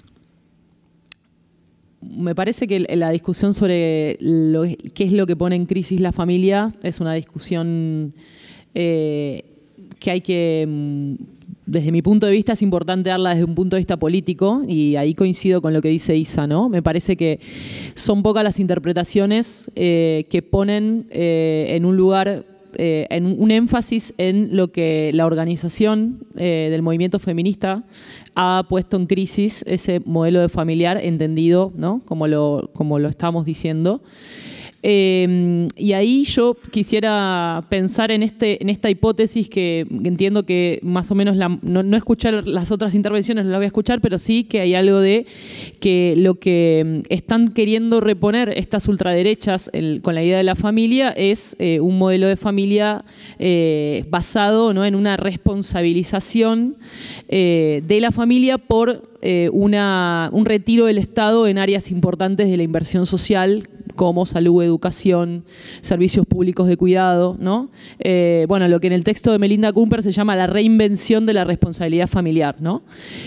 Me parece que la discusión sobre lo, qué es lo que pone en crisis la familia es una discusión eh, que hay que, desde mi punto de vista, es importante darla desde un punto de vista político, y ahí coincido con lo que dice Isa, ¿no? Me parece que son pocas las interpretaciones eh, que ponen eh, en un lugar, eh, en un énfasis en lo que la organización eh, del movimiento feminista ha puesto en crisis, ese modelo de familiar entendido, ¿no? como, lo, como lo estamos diciendo. Eh, y ahí yo quisiera pensar en, este, en esta hipótesis que entiendo que más o menos, la, no, no escuchar las otras intervenciones, no las voy a escuchar, pero sí que hay algo de que lo que están queriendo reponer estas ultraderechas el, con la idea de la familia es eh, un modelo de familia eh, basado, ¿no? en una responsabilización eh, de la familia por eh, una, un retiro del Estado en áreas importantes de la inversión social, como salud, educación, servicios públicos de cuidado, ¿no? Eh, bueno, lo que en el texto de Melinda Cooper se llama la reinvención de la responsabilidad familiar, ¿no?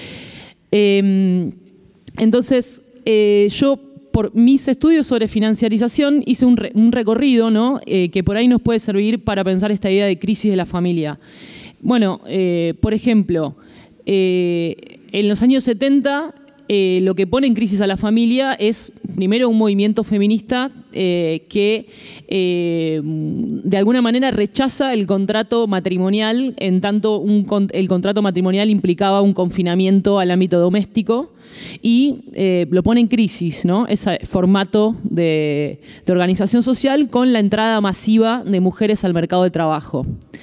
Eh, entonces, eh, yo, por mis estudios sobre financiarización, hice un, re, un recorrido, ¿no? eh, que por ahí nos puede servir para pensar esta idea de crisis de la familia. Bueno, eh, por ejemplo, eh, en los años setenta, Eh, lo que pone en crisis a la familia es, primero, un movimiento feminista eh, que eh, de alguna manera rechaza el contrato matrimonial, en tanto un, el contrato matrimonial implicaba un confinamiento al ámbito doméstico, y eh, lo pone en crisis, ¿no? Ese formato de, de organización social con la entrada masiva de mujeres al mercado de trabajo.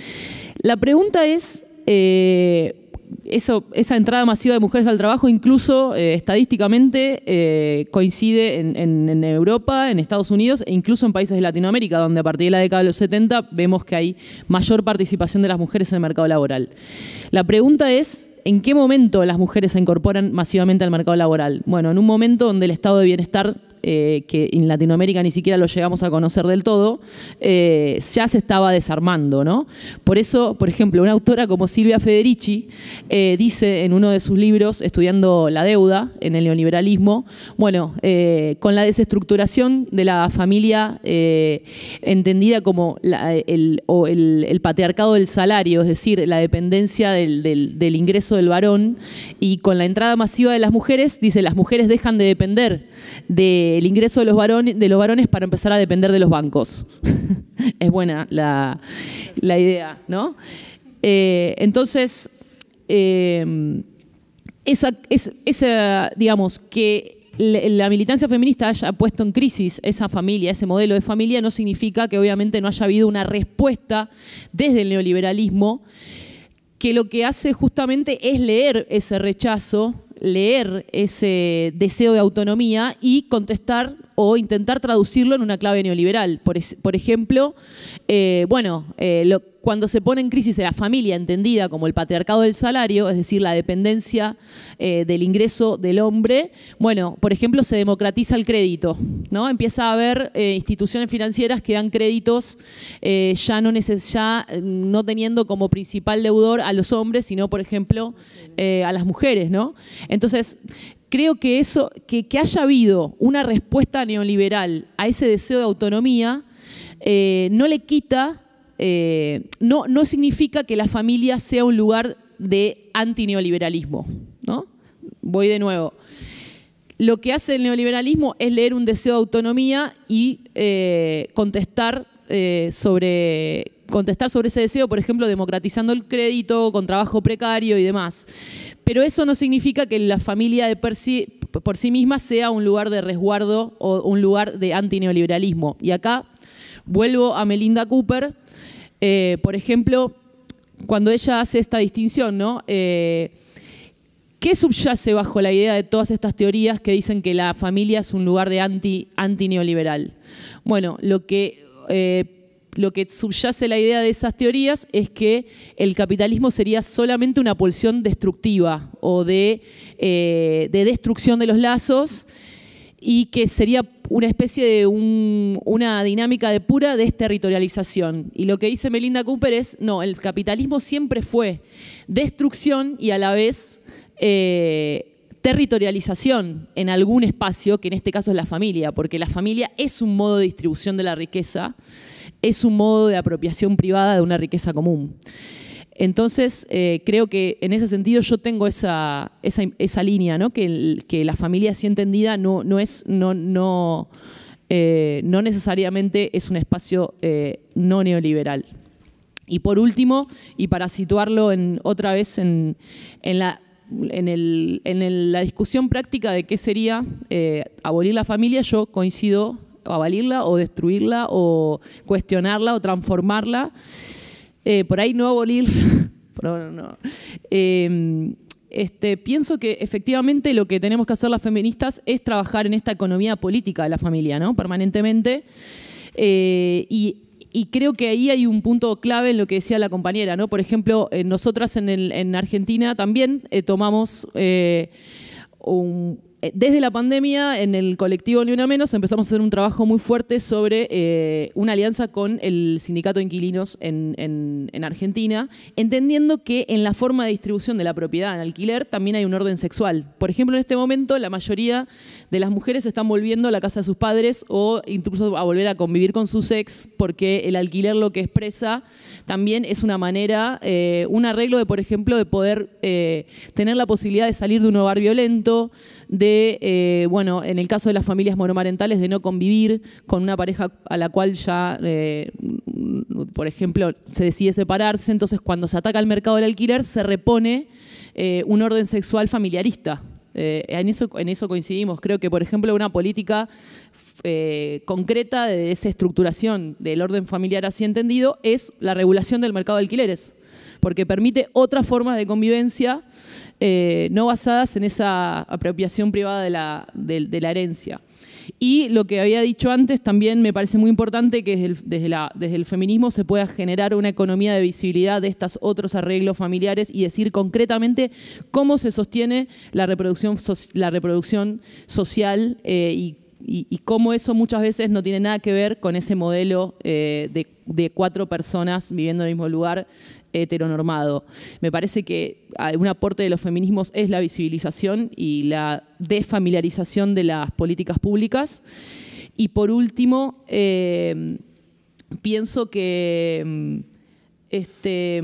La pregunta es... Eh, Eso, esa entrada masiva de mujeres al trabajo, incluso eh, estadísticamente, eh, coincide en, en, en Europa, en Estados Unidos e incluso en países de Latinoamérica, donde a partir de la década de los setenta vemos que hay mayor participación de las mujeres en el mercado laboral. La pregunta es, ¿en qué momento las mujeres se incorporan masivamente al mercado laboral? Bueno, en un momento donde el estado de bienestar, eh, que en Latinoamérica ni siquiera lo llegamos a conocer del todo, eh, ya se estaba desarmando, ¿no? Por eso, por ejemplo, una autora como Silvia Federici eh, dice en uno de sus libros, Estudiando la deuda en el neoliberalismo, bueno, eh, con la desestructuración de la familia eh, entendida como la, el, o el, el patriarcado del salario, es decir, la dependencia del, del, del ingreso del varón, y con la entrada masiva de las mujeres, dice, las mujeres dejan de depender del ingreso de los varones, de los varones para empezar a depender de los bancos. Es buena la, la idea, ¿no? Eh, entonces, eh, esa, es, esa, digamos, que la militancia feminista haya puesto en crisis esa familia, ese modelo de familia, no significa que obviamente no haya habido una respuesta desde el neoliberalismo, que lo que hace justamente es leer ese rechazo, leer ese deseo de autonomía y contestar o intentar traducirlo en una clave neoliberal. Por, es, por ejemplo, eh, bueno, eh, lo, cuando se pone en crisis la familia entendida como el patriarcado del salario, es decir, la dependencia eh, del ingreso del hombre, bueno, por ejemplo, se democratiza el crédito, ¿no? Empieza a haber eh, instituciones financieras que dan créditos eh, ya, no neces ya no teniendo como principal deudor a los hombres, sino, por ejemplo, eh, a las mujeres, ¿no? Entonces, creo que eso, que, que haya habido una respuesta neoliberal a ese deseo de autonomía, eh, no le quita, eh, no, no significa que la familia sea un lugar de antineoliberalismo, ¿no? Voy de nuevo. Lo que hace el neoliberalismo es leer un deseo de autonomía y eh, contestar, eh, sobre, contestar sobre ese deseo, por ejemplo, democratizando el crédito, con trabajo precario y demás. Pero eso no significa que la familia de por sí, por sí misma sea un lugar de resguardo o un lugar de antineoliberalismo. Y acá vuelvo a Melinda Cooper, eh, por ejemplo, cuando ella hace esta distinción, ¿no? Eh, ¿Qué subyace bajo la idea de todas estas teorías que dicen que la familia es un lugar de anti, antineoliberal? Bueno, lo que, eh, lo que subyace la idea de esas teorías es que el capitalismo sería solamente una pulsión destructiva o de, eh, de destrucción de los lazos y que sería una especie de un, una dinámica de pura desterritorialización. Y lo que dice Melinda Cooper es, no, el capitalismo siempre fue destrucción y a la vez Eh, territorialización en algún espacio, que en este caso es la familia, porque la familia es un modo de distribución de la riqueza, es un modo de apropiación privada de una riqueza común. Entonces, eh, creo que en ese sentido yo tengo esa, esa, esa línea, ¿no? que, el, que la familia así entendida no, no, es, no, no, eh, no necesariamente es un espacio eh, no neoliberal. Y por último, y para situarlo en, otra vez en, en la... En, el, en el, la discusión práctica de qué sería eh, abolir la familia, yo coincido, o abolirla o destruirla o cuestionarla o transformarla. Eh, por ahí no abolir, pero no. Eh, este, pienso que efectivamente lo que tenemos que hacer las feministas es trabajar en esta economía política de la familia, ¿no? Permanentemente. Eh, y Y creo que ahí hay un punto clave en lo que decía la compañera, ¿no? Por ejemplo, eh, nosotras en, el, en Argentina también eh, tomamos, eh, un, eh, desde la pandemia, en el colectivo Ni Una Menos, empezamos a hacer un trabajo muy fuerte sobre eh, una alianza con el sindicato de inquilinos en, en, en Argentina, entendiendo que en la forma de distribución de la propiedad en alquiler también hay un orden sexual. Por ejemplo, en este momento la mayoría de las mujeres están volviendo a la casa de sus padres o incluso a volver a convivir con sus ex, porque el alquiler lo que expresa también es una manera, eh, un arreglo de, por ejemplo, de poder eh, tener la posibilidad de salir de un hogar violento, de, eh, bueno, en el caso de las familias monomarentales, de no convivir con una pareja a la cual ya, eh, por ejemplo, se decide separarse. Entonces, cuando se ataca el mercado del alquiler, se repone eh, un orden sexual familiarista. Eh, en, eso, en eso coincidimos. Creo que, por ejemplo, una política eh, concreta de desestructuración del orden familiar así entendido es la regulación del mercado de alquileres, porque permite otras formas de convivencia eh, no basadas en esa apropiación privada de la, de, de la herencia. Y lo que había dicho antes también me parece muy importante, que desde el, desde, la, desde el feminismo se pueda generar una economía de visibilidad de estos otros arreglos familiares y decir concretamente cómo se sostiene la reproducción, la reproducción social eh, y, y, y cómo eso muchas veces no tiene nada que ver con ese modelo eh, de, de cuatro personas viviendo en el mismo lugar heteronormado. Me parece que un aporte de los feminismos es la visibilización y la desfamiliarización de las políticas públicas. Y por último, eh, pienso que, este,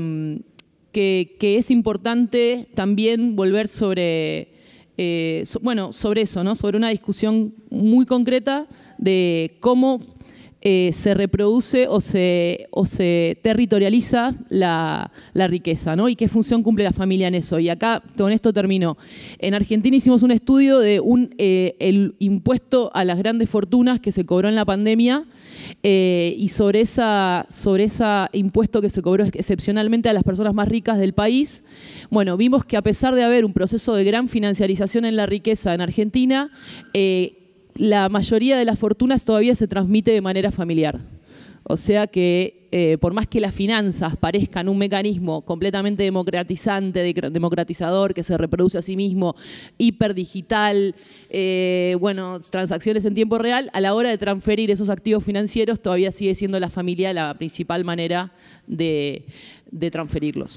que, que es importante también volver sobre, eh, so, bueno, sobre eso, ¿no? Sobre una discusión muy concreta de cómo Eh, se reproduce o se, o se territorializa la, la riqueza, ¿no? Y qué función cumple la familia en eso. Y acá, con esto termino. En Argentina hicimos un estudio de un, eh, el impuesto a las grandes fortunas que se cobró en la pandemia eh, y sobre esa, sobre ese impuesto que se cobró excepcionalmente a las personas más ricas del país. Bueno, vimos que a pesar de haber un proceso de gran financiarización en la riqueza en Argentina, eh, la mayoría de las fortunas todavía se transmite de manera familiar. O sea que eh, por más que las finanzas parezcan un mecanismo completamente democratizante, democratizador, que se reproduce a sí mismo, hiperdigital, eh, bueno, transacciones en tiempo real, a la hora de transferir esos activos financieros todavía sigue siendo la familia la principal manera de, de transferirlos.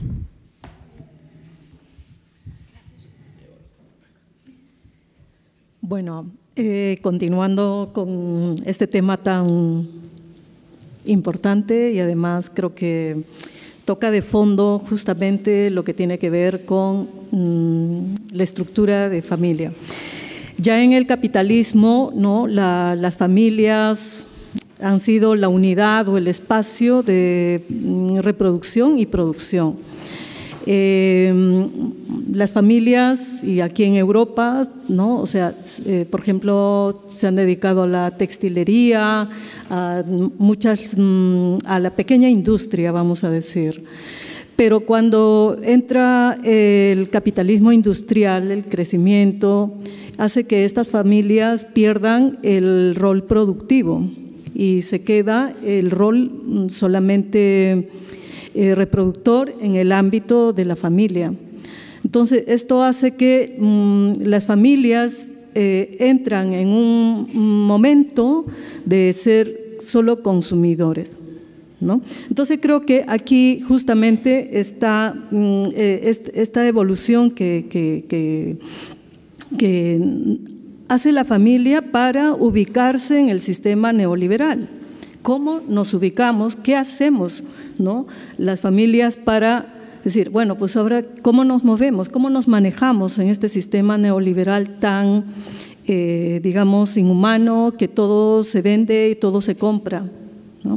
Bueno, eh, continuando con este tema tan importante y además creo que toca de fondo justamente lo que tiene que ver con mmm, la estructura de familia. Ya en el capitalismo, ¿no? La, las familias han sido la unidad o el espacio de mmm, reproducción y producción. Eh, las familias, y aquí en Europa, ¿no? O sea, eh, por ejemplo, se han dedicado a la textilería, a, muchas, a la pequeña industria, vamos a decir. Pero cuando entra el capitalismo industrial, el crecimiento, hace que estas familias pierdan el rol productivo y se queda el rol solamente Eh, reproductor en el ámbito de la familia. Entonces, esto hace que mmm, las familias eh, entran en un momento de ser solo consumidores, ¿no? Entonces, creo que aquí justamente está mmm, eh, esta evolución que, que, que, que hace la familia para ubicarse en el sistema neoliberal. ¿Cómo nos ubicamos? ¿Qué hacemos, ¿no? Las familias para decir, bueno, pues ahora, ¿cómo nos movemos? ¿Cómo nos manejamos en este sistema neoliberal tan, eh, digamos, inhumano, que todo se vende y todo se compra, ¿no?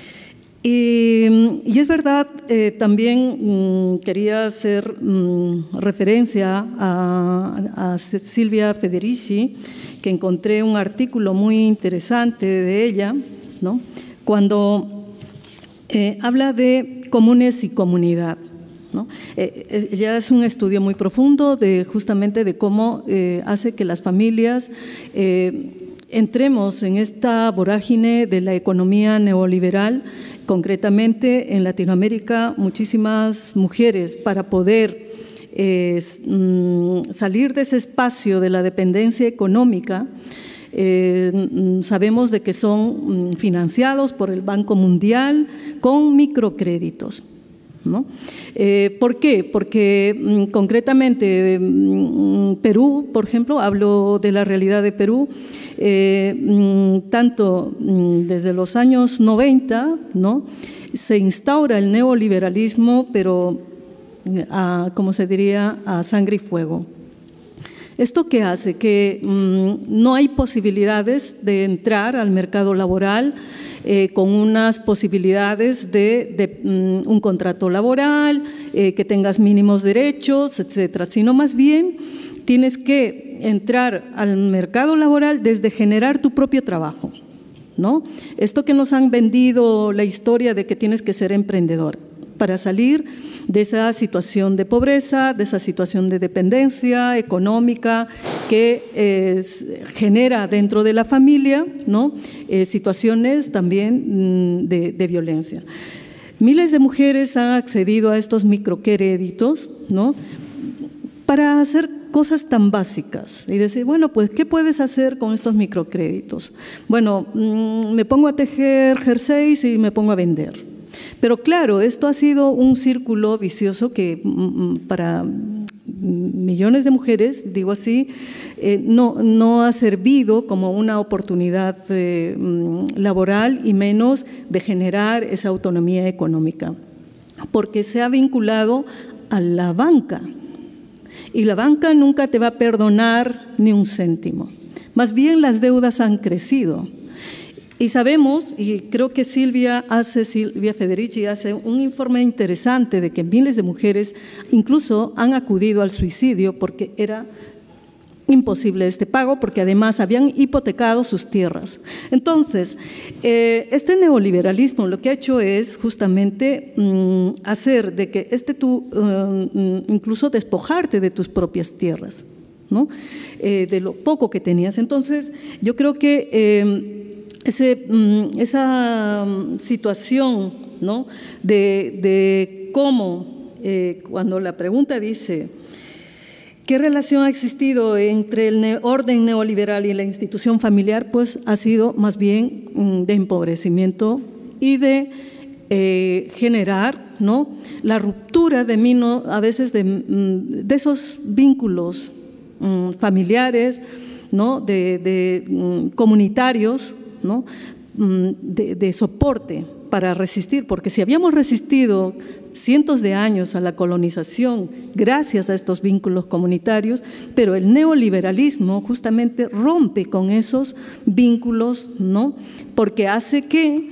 Y, y es verdad, eh, también mmm, quería hacer mmm, referencia a, a Silvia Federici, que encontré un artículo muy interesante de ella, ¿no? Cuando eh, habla de comunes y comunidad, ¿no? Eh, ella es un estudio muy profundo de justamente de cómo eh, hace que las familias eh, entremos en esta vorágine de la economía neoliberal. Concretamente en Latinoamérica, muchísimas mujeres, para poder eh, salir de ese espacio de la dependencia económica, Eh, sabemos de que son financiados por el Banco Mundial con microcréditos, ¿no? Eh, ¿Por qué? Porque mm, concretamente mm, Perú, por ejemplo, hablo de la realidad de Perú, eh, mm, tanto mm, desde los años noventa, ¿no? Se instaura el neoliberalismo, pero a, ¿cómo se diría?, a sangre y fuego. ¿Esto qué hace? Que mmm, no hay posibilidades de entrar al mercado laboral eh, con unas posibilidades de, de mmm, un contrato laboral, eh, que tengas mínimos derechos, etcétera, sino más bien tienes que entrar al mercado laboral desde generar tu propio trabajo, ¿no? Esto que nos han vendido la historia de que tienes que ser emprendedor para salir de esa situación de pobreza, de esa situación de dependencia económica que eh, genera dentro de la familia, ¿no? eh, situaciones también mmm, de, de violencia. Miles de mujeres han accedido a estos microcréditos, ¿no? Para hacer cosas tan básicas y decir, bueno, pues, ¿qué puedes hacer con estos microcréditos? Bueno, mmm, me pongo a tejer jerseys y me pongo a vender. Pero claro, esto ha sido un círculo vicioso que para millones de mujeres, digo así, eh, no, no ha servido como una oportunidad eh, laboral y menos de generar esa autonomía económica, porque se ha vinculado a la banca y la banca nunca te va a perdonar ni un céntimo. Más bien las deudas han crecido. Y sabemos, y creo que Silvia, hace, Silvia Federici hace un informe interesante de que miles de mujeres incluso han acudido al suicidio porque era imposible este pago, porque además habían hipotecado sus tierras. Entonces, eh, este neoliberalismo lo que ha hecho es justamente mmm, hacer de que este tú, uh, incluso despojarte de tus propias tierras, ¿no? Eh, de lo poco que tenías. Entonces, yo creo que… Eh, Ese, esa situación ¿no? de, de cómo, eh, cuando la pregunta dice, ¿qué relación ha existido entre el ne- orden neoliberal y la institución familiar? Pues ha sido más bien mm, de empobrecimiento y de eh, generar, ¿no?, la ruptura de mí, no, a veces de, de esos vínculos mm, familiares, ¿no?, de, de mm, comunitarios, ¿no?, mm, de, de soporte para resistir, porque si habíamos resistido cientos de años a la colonización gracias a estos vínculos comunitarios, pero el neoliberalismo justamente rompe con esos vínculos, ¿no?, porque hace que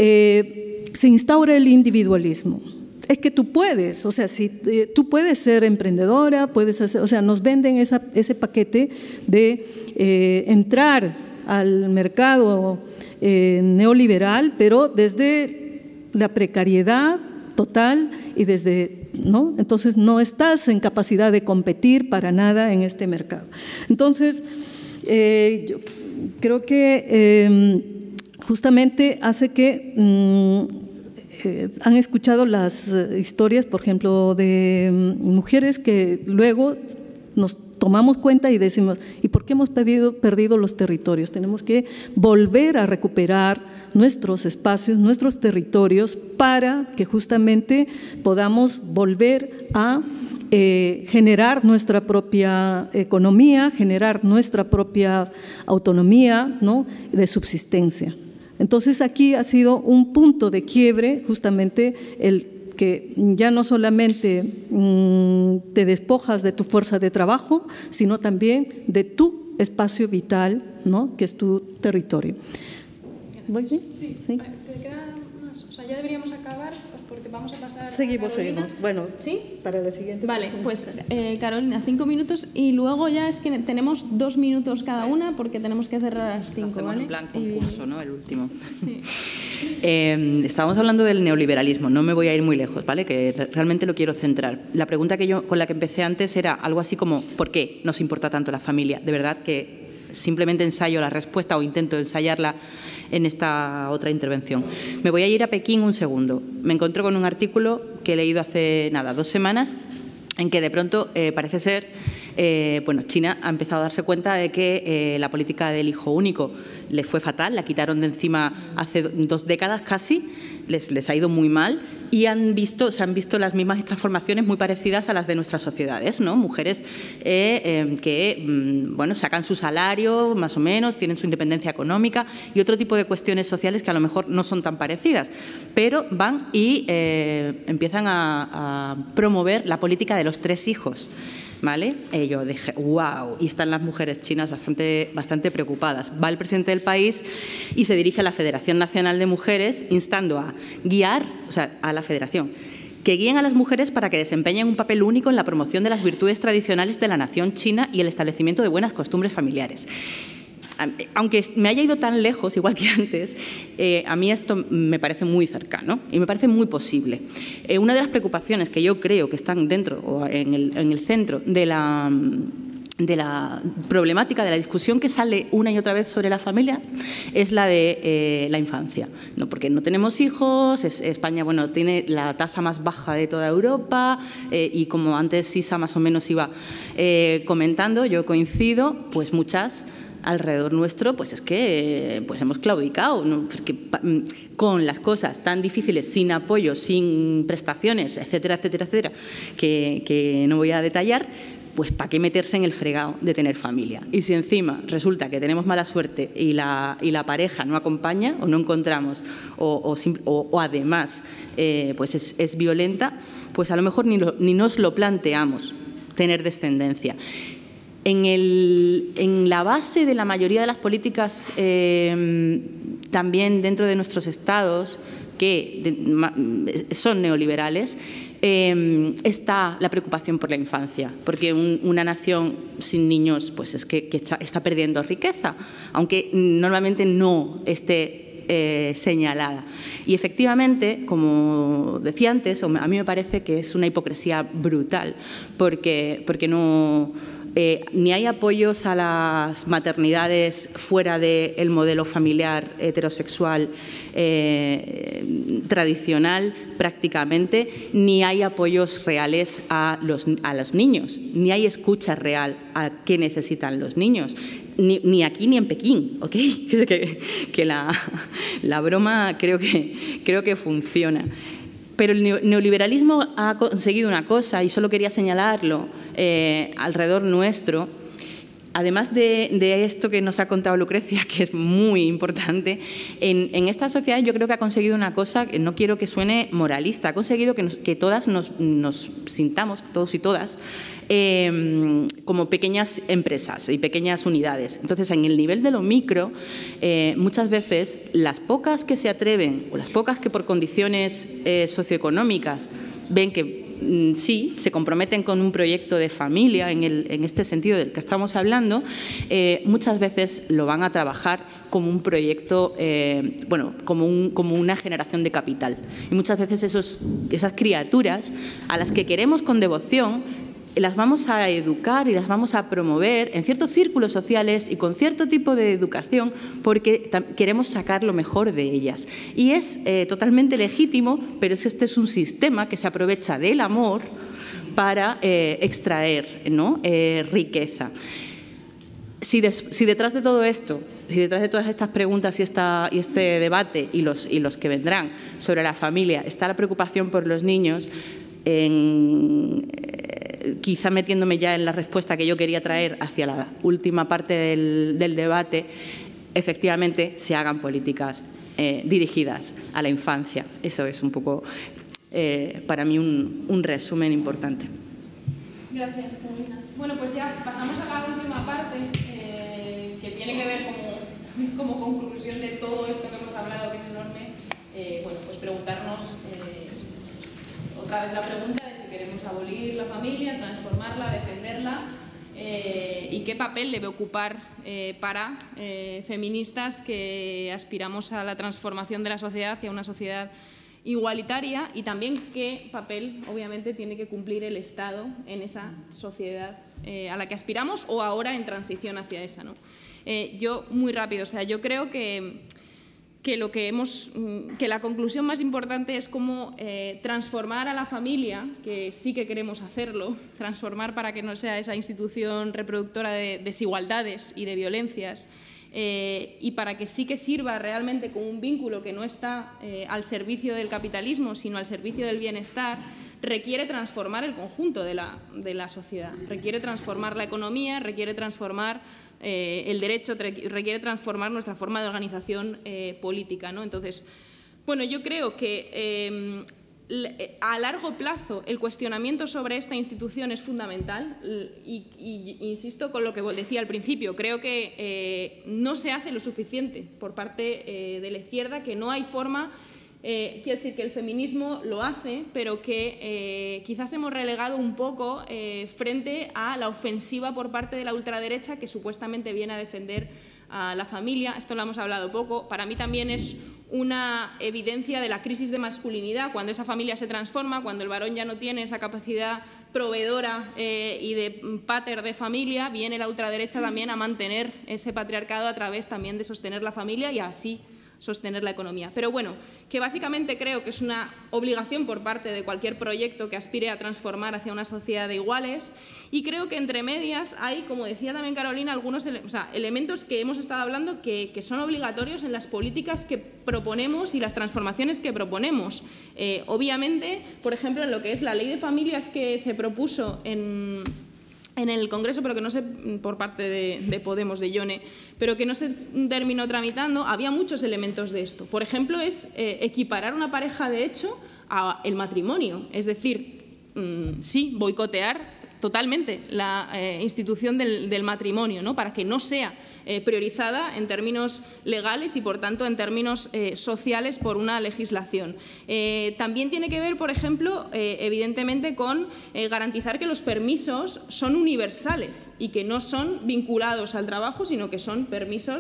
eh, se instaure el individualismo. Es que tú puedes, o sea, si eh, tú puedes ser emprendedora, puedes hacer, o sea, nos venden esa, ese paquete de eh, entrar al mercado eh, neoliberal, pero desde la precariedad total y desde, ¿no? Entonces no estás en capacidad de competir para nada en este mercado. Entonces, eh, yo creo que eh, justamente hace que mmm, Eh, han escuchado las eh, historias, por ejemplo, de mm, mujeres que luego nos tomamos cuenta y decimos, ¿y por qué hemos perdido, perdido los territorios? Tenemos que volver a recuperar nuestros espacios, nuestros territorios, para que justamente podamos volver a eh, generar nuestra propia economía, generar nuestra propia autonomía, ¿no?, de subsistencia. Entonces aquí ha sido un punto de quiebre justamente el que ya no solamente mmm, te despojas de tu fuerza de trabajo, sino también de tu espacio vital, ¿no?, que es tu territorio. ¿Voy bien? Sí. ¿Sí? ¿Te queda más? O sea, ya deberíamos acabar, pues porque vamos a pasar Seguimos, a Carolina. seguimos. Bueno, ¿sí? Para la siguiente. Vale, pues eh, Carolina, cinco minutos y luego ya es que tenemos dos minutos cada una porque tenemos que cerrar a las cinco, hacemos ¿vale? en plan concurso, y... ¿no? El último. Sí. Eh, estábamos hablando del neoliberalismo, no me voy a ir muy lejos, ¿vale? Que realmente lo quiero centrar. La pregunta que yo, con la que empecé antes era algo así como ¿por qué nos importa tanto la familia? De verdad que simplemente ensayo la respuesta o intento ensayarla en esta otra intervención. Me voy a ir a Pekín un segundo. Me encontré con un artículo que he leído hace, nada, dos semanas, en que de pronto eh, parece ser, eh, bueno, China ha empezado a darse cuenta de que eh, la política del hijo único le fue fatal, la quitaron de encima hace dos décadas casi, les, les ha ido muy mal y han visto, se han visto las mismas transformaciones muy parecidas a las de nuestras sociedades, ¿no? Mujeres eh, eh, que mm, bueno, sacan su salario más o menos, tienen su independencia económica y otro tipo de cuestiones sociales que a lo mejor no son tan parecidas, pero van y eh, empiezan a, a promover la política de los tres hijos. ¿Vale? Y yo dije, wow, y están las mujeres chinas bastante, bastante preocupadas. Va el presidente del país y se dirige a la Federación Nacional de Mujeres instando a guiar, o sea, a la federación, que guíen a las mujeres para que desempeñen un papel único en la promoción de las virtudes tradicionales de la nación china y el establecimiento de buenas costumbres familiares. Aunque me haya ido tan lejos, igual que antes, eh, a mí esto me parece muy cercano y me parece muy posible. Eh, una de las preocupaciones que yo creo que están dentro o en el, en el centro de la, de la problemática, de la discusión que sale una y otra vez sobre la familia, es la de eh, la infancia. ¿No? Porque no tenemos hijos, es, España bueno, tiene la tasa más baja de toda Europa eh, y como antes Sisa más o menos iba eh, comentando, yo coincido, pues muchas alrededor nuestro, pues es que pues hemos claudicado, ¿no? Porque con las cosas tan difíciles, sin apoyo, sin prestaciones, etcétera, etcétera, etcétera, que, que no voy a detallar, pues ¿para qué meterse en el fregado de tener familia? Y si encima resulta que tenemos mala suerte y la, y la pareja no acompaña o no encontramos o, o, o, o además eh, pues es, es violenta, pues a lo mejor ni, lo, ni nos lo planteamos tener descendencia. En, el, en la base de la mayoría de las políticas, eh, también dentro de nuestros estados, que de, son neoliberales, eh, está la preocupación por la infancia, porque un, una nación sin niños pues es que, que está, está perdiendo riqueza, aunque normalmente no esté eh, señalada. Y efectivamente, como decía antes, a mí me parece que es una hipocresía brutal, porque, porque no... Eh, ni hay apoyos a las maternidades fuera del modelo familiar heterosexual eh, tradicional prácticamente, ni hay apoyos reales a los, a los niños, ni hay escucha real a qué necesitan los niños. Ni, ni aquí ni en Pekín, ¿ok? que que la, la broma creo que, creo que funciona. Pero el neoliberalismo ha conseguido una cosa, y solo quería señalarlo, eh, alrededor nuestro. Además de, de esto que nos ha contado Lucrecia, que es muy importante, en, en esta sociedad yo creo que ha conseguido una cosa, que no quiero que suene moralista, ha conseguido que, nos, que todas nos, nos sintamos, todos y todas, eh, como pequeñas empresas y pequeñas unidades. Entonces, en el nivel de lo micro, eh, muchas veces las pocas que se atreven, o las pocas que por condiciones eh, socioeconómicas ven que sí, se comprometen con un proyecto de familia en, el, en este sentido del que estamos hablando, eh, muchas veces lo van a trabajar como un proyecto, eh, bueno, como, un, como una generación de capital. Y muchas veces esos, esas criaturas a las que queremos con devoción, las vamos a educar y las vamos a promover en ciertos círculos sociales y con cierto tipo de educación porque queremos sacar lo mejor de ellas. Y es eh, totalmente legítimo, pero este es un sistema que se aprovecha del amor para eh, extraer, ¿no? eh, riqueza. Si, des, si detrás de todo esto, si detrás de todas estas preguntas y, esta, y este debate y los, y los que vendrán sobre la familia está la preocupación por los niños, en, quizá metiéndome ya en la respuesta que yo quería traer hacia la última parte del, del debate, efectivamente se hagan políticas eh, dirigidas a la infancia. Eso es un poco, eh, para mí, un, un resumen importante. Gracias, Carolina. Bueno, pues ya pasamos a la última parte, eh, que tiene que ver como, como conclusión de todo esto que hemos hablado, que es enorme. Eh, bueno, pues preguntarnos eh, otra vez la pregunta de si queremos abolir la familia, transformarla, defenderla, eh, y qué papel debe ocupar eh, para eh, feministas que aspiramos a la transformación de la sociedad hacia una sociedad igualitaria, y también qué papel, obviamente, tiene que cumplir el Estado en esa sociedad eh, a la que aspiramos o ahora en transición hacia esa, ¿no? Eh, yo, muy rápido, o sea, yo creo que, que, lo que, hemos, que la conclusión más importante es cómo eh, transformar a la familia, que sí que queremos hacerlo, transformar para que no sea esa institución reproductora de desigualdades y de violencias, Eh, y para que sí que sirva realmente como un vínculo que no está eh, al servicio del capitalismo, sino al servicio del bienestar, requiere transformar el conjunto de la, de la sociedad, requiere transformar la economía, requiere transformar eh, el derecho, requiere transformar nuestra forma de organización eh, política, ¿no? Entonces, bueno, yo creo que eh, a largo plazo el cuestionamiento sobre esta institución es fundamental y, y insisto con lo que decía al principio, creo que eh, no se hace lo suficiente por parte eh, de la izquierda, que no hay forma, eh, quiero decir que el feminismo lo hace, pero que eh, quizás hemos relegado un poco eh, frente a la ofensiva por parte de la ultraderecha que supuestamente viene a defender a la familia. Esto lo hemos hablado poco. Para mí también es una evidencia de la crisis de masculinidad, cuando esa familia se transforma, cuando el varón ya no tiene esa capacidad proveedora eh, y de pater de familia, viene la ultraderecha también a mantener ese patriarcado a través también de sostener la familia y así sostener la economía. Pero bueno, que básicamente creo que es una obligación por parte de cualquier proyecto que aspire a transformar hacia una sociedad de iguales, y creo que entre medias hay, como decía también Carolina, algunos ele- o sea, elementos que hemos estado hablando que, que son obligatorios en las políticas que proponemos y las transformaciones que proponemos. Eh, obviamente, por ejemplo, en lo que es la ley de familias que se propuso en... en el Congreso, pero que no sé, por parte de, de Podemos, de Ione, pero que no se terminó tramitando, había muchos elementos de esto. Por ejemplo, es eh, equiparar una pareja de hecho al matrimonio, es decir, mmm, sí, boicotear totalmente la eh, institución del, del matrimonio, ¿no? Para que no sea Eh, priorizada en términos legales y, por tanto, en términos eh, sociales por una legislación. Eh, también tiene que ver, por ejemplo, eh, evidentemente con eh, garantizar que los permisos son universales y que no son vinculados al trabajo, sino que son permisos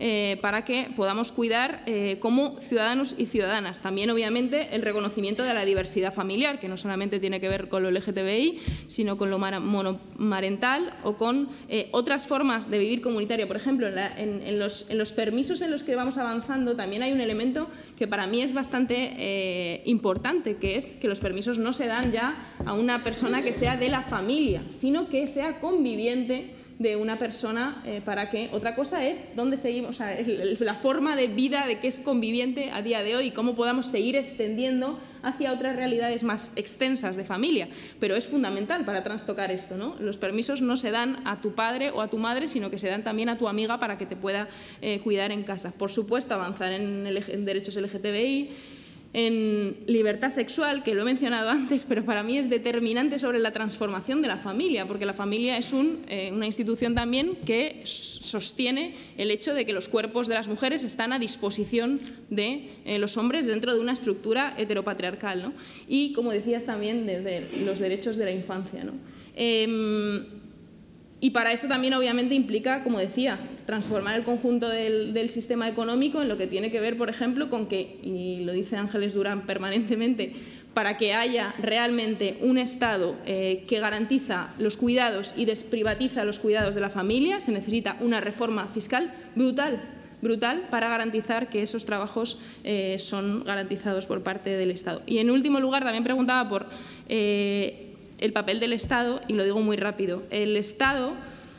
eh, para que podamos cuidar eh, como ciudadanos y ciudadanas. También, obviamente, el reconocimiento de la diversidad familiar, que no solamente tiene que ver con lo L G T B I, sino con lo monomarental o con eh, otras formas de vivir comunitaria. Por ejemplo, en, la, en, en, los, en los permisos en los que vamos avanzando también hay un elemento que para mí es bastante eh, importante, que es que los permisos no se dan ya a una persona que sea de la familia, sino que sea conviviente de una persona, eh, para que otra cosa es dónde seguimos, o sea, el, la forma de vida de que es conviviente a día de hoy y cómo podamos seguir extendiendo hacia otras realidades más extensas de familia. Pero es fundamental para trastocar esto, ¿no? Los permisos no se dan a tu padre o a tu madre, sino que se dan también a tu amiga para que te pueda eh, cuidar en casa. Por supuesto, avanzar en, el, en derechos L G T B I, en libertad sexual, que lo he mencionado antes, pero para mí es determinante sobre la transformación de la familia, porque la familia es un, eh, una institución también que sostiene el hecho de que los cuerpos de las mujeres están a disposición de eh, los hombres dentro de una estructura heteropatriarcal, ¿no? Y, como decías también, desde los derechos de la infancia, ¿no? Eh, Y para eso también, obviamente, implica, como decía, transformar el conjunto del, del sistema económico en lo que tiene que ver, por ejemplo, con que, y lo dice Ángeles Durán permanentemente, para que haya realmente un Estado eh, que garantiza los cuidados y desprivatiza los cuidados de la familia, se necesita una reforma fiscal brutal, brutal para garantizar que esos trabajos eh, son garantizados por parte del Estado. Y, en último lugar, también preguntaba por Eh, el papel del Estado, y lo digo muy rápido. El Estado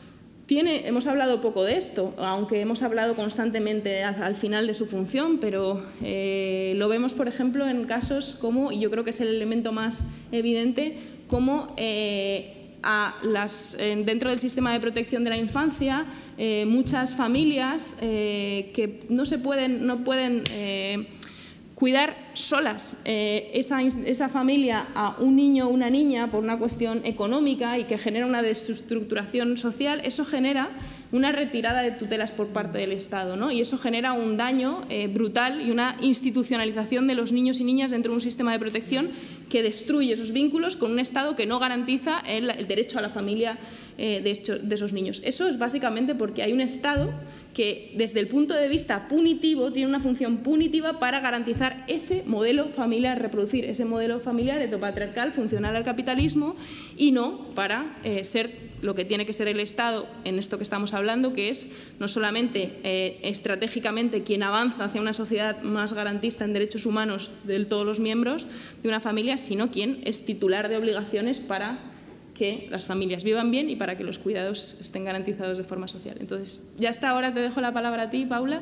tiene, hemos hablado poco de esto, aunque hemos hablado constantemente al, al final de su función, pero eh, lo vemos, por ejemplo, en casos como, y yo creo que es el elemento más evidente, como eh, a las, eh, dentro del sistema de protección de la infancia, eh, muchas familias eh, que no se pueden, no pueden eh, cuidar solas eh, esa, esa familia a un niño o una niña por una cuestión económica y que genera una desestructuración social, eso genera una retirada de tutelas por parte del Estado, ¿no? Y eso genera un daño eh, brutal y una institucionalización de los niños y niñas dentro de un sistema de protección que destruye esos vínculos con un Estado que no garantiza el, el derecho a la familia eh, de, hecho, de esos niños. Eso es básicamente porque hay un Estado que, desde el punto de vista punitivo, tiene una función punitiva para garantizar ese modelo familiar, reproducir ese modelo familiar heteropatriarcal funcional al capitalismo, y no para eh, ser lo que tiene que ser el Estado en esto que estamos hablando, que es no solamente eh, estratégicamente quien avanza hacia una sociedad más garantista en derechos humanos de todos los miembros de una familia, sino quien es titular de obligaciones para que las familias vivan bien y para que los cuidados estén garantizados de forma social. Entonces, ya hasta ahora te dejo la palabra a ti, Paula.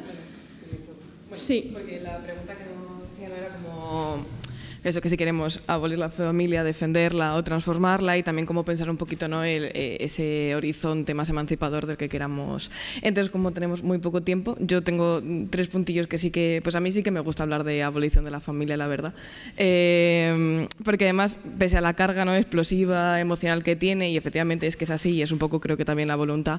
Bueno, sí. Porque la pregunta que nos hacían era como eso, que si queremos abolir la familia, defenderla o transformarla, y también cómo pensar un poquito, ¿no?, el, ese horizonte más emancipador del que queramos. Entonces, como tenemos muy poco tiempo, yo tengo tres puntillos que sí que, pues a mí sí que me gusta hablar de abolición de la familia, la verdad. Eh, porque además, pese a la carga, ¿no?, explosiva, emocional que tiene, y efectivamente es que es así, y es un poco, creo que también la voluntad,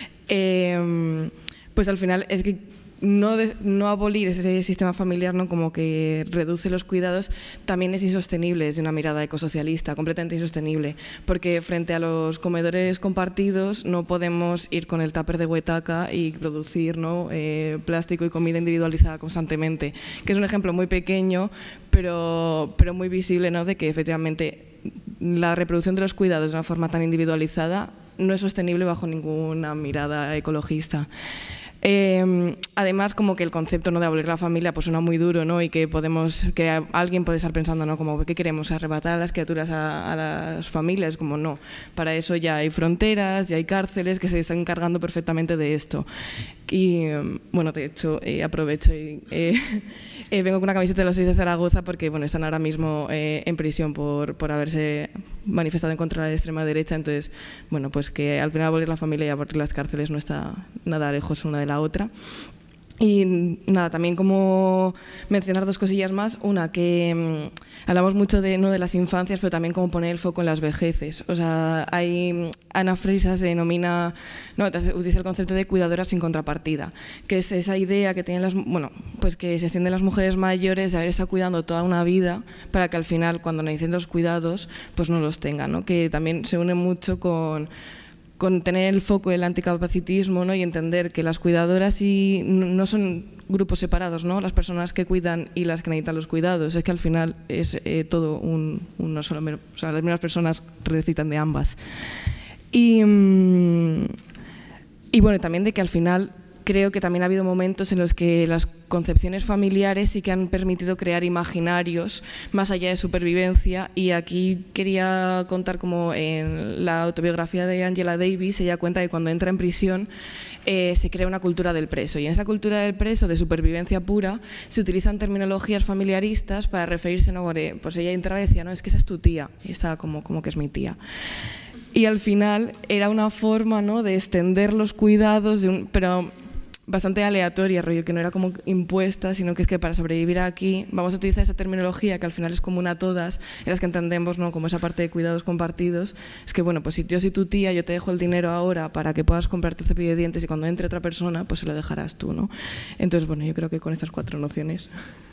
eh, pues al final es que No, de, no abolir ese sistema familiar, ¿no?, como que reduce los cuidados, también es insostenible desde una mirada ecosocialista, completamente insostenible, porque frente a los comedores compartidos no podemos ir con el tupper de huetaca y producir, ¿no?, eh, plástico y comida individualizada constantemente, que es un ejemplo muy pequeño, pero, pero muy visible, ¿no?, de que efectivamente la reproducción de los cuidados de una forma tan individualizada no es sostenible bajo ninguna mirada ecologista. Eh, además, como que el concepto, ¿no?, de abolir la familia pues suena muy duro, ¿no?, y que podemos, que alguien puede estar pensando, ¿no?, como ¿qué queremos? ¿Arrebatar a las criaturas a, a las familias? Como no, para eso ya hay fronteras, ya hay cárceles que se están encargando perfectamente de esto. Y bueno, de hecho, eh, aprovecho y eh, eh, vengo con una camiseta de los seis de Zaragoza porque, bueno, están ahora mismo eh, en prisión por, por haberse manifestado en contra de la extrema derecha. Entonces, bueno, pues que al final abolir la familia y abolir las cárceles no está nada lejos una de la otra. Y nada, también como mencionar dos cosillas más. Una, que mmm, hablamos mucho de, no de las infancias, pero también como poner el foco en las vejeces. O sea, hay, Ana Freisa se denomina, no, utiliza el concepto de cuidadora sin contrapartida, que es esa idea que tienen las, bueno, pues que se extienden las mujeres mayores de haber estado cuidando toda una vida para que al final, cuando necesiten los cuidados, pues no los tengan, ¿no? Que también se une mucho con con tener el foco del anticapacitismo, ¿no? Y entender que las cuidadoras y no son grupos separados, ¿no? Las personas que cuidan y las que necesitan los cuidados. Es que al final es eh, todo un, uno solo, o sea, las mismas personas necesitan de ambas. Y, y bueno, también de que al final creo que también ha habido momentos en los que las concepciones familiares sí que han permitido crear imaginarios más allá de supervivencia, y aquí quería contar como en la autobiografía de Angela Davis, ella cuenta que cuando entra en prisión eh, se crea una cultura del preso, y en esa cultura del preso de supervivencia pura se utilizan terminologías familiaristas para referirse, no, pues ella entraba y decía, no, es que esa es tu tía, y estaba como, como que es mi tía. Y al final era una forma, ¿no?, de extender los cuidados, de un, pero bastante aleatoria, rollo, que no era como impuesta, sino que es que para sobrevivir aquí vamos a utilizar esa terminología que al final es común a todas, en las que entendemos, ¿no?, como esa parte de cuidados compartidos. Es que, bueno, pues si yo soy tu tía, yo te dejo el dinero ahora para que puedas comprarte el cepillo de dientes, y cuando entre otra persona, pues se lo dejarás tú, ¿no? Entonces, bueno, yo creo que con estas cuatro nociones.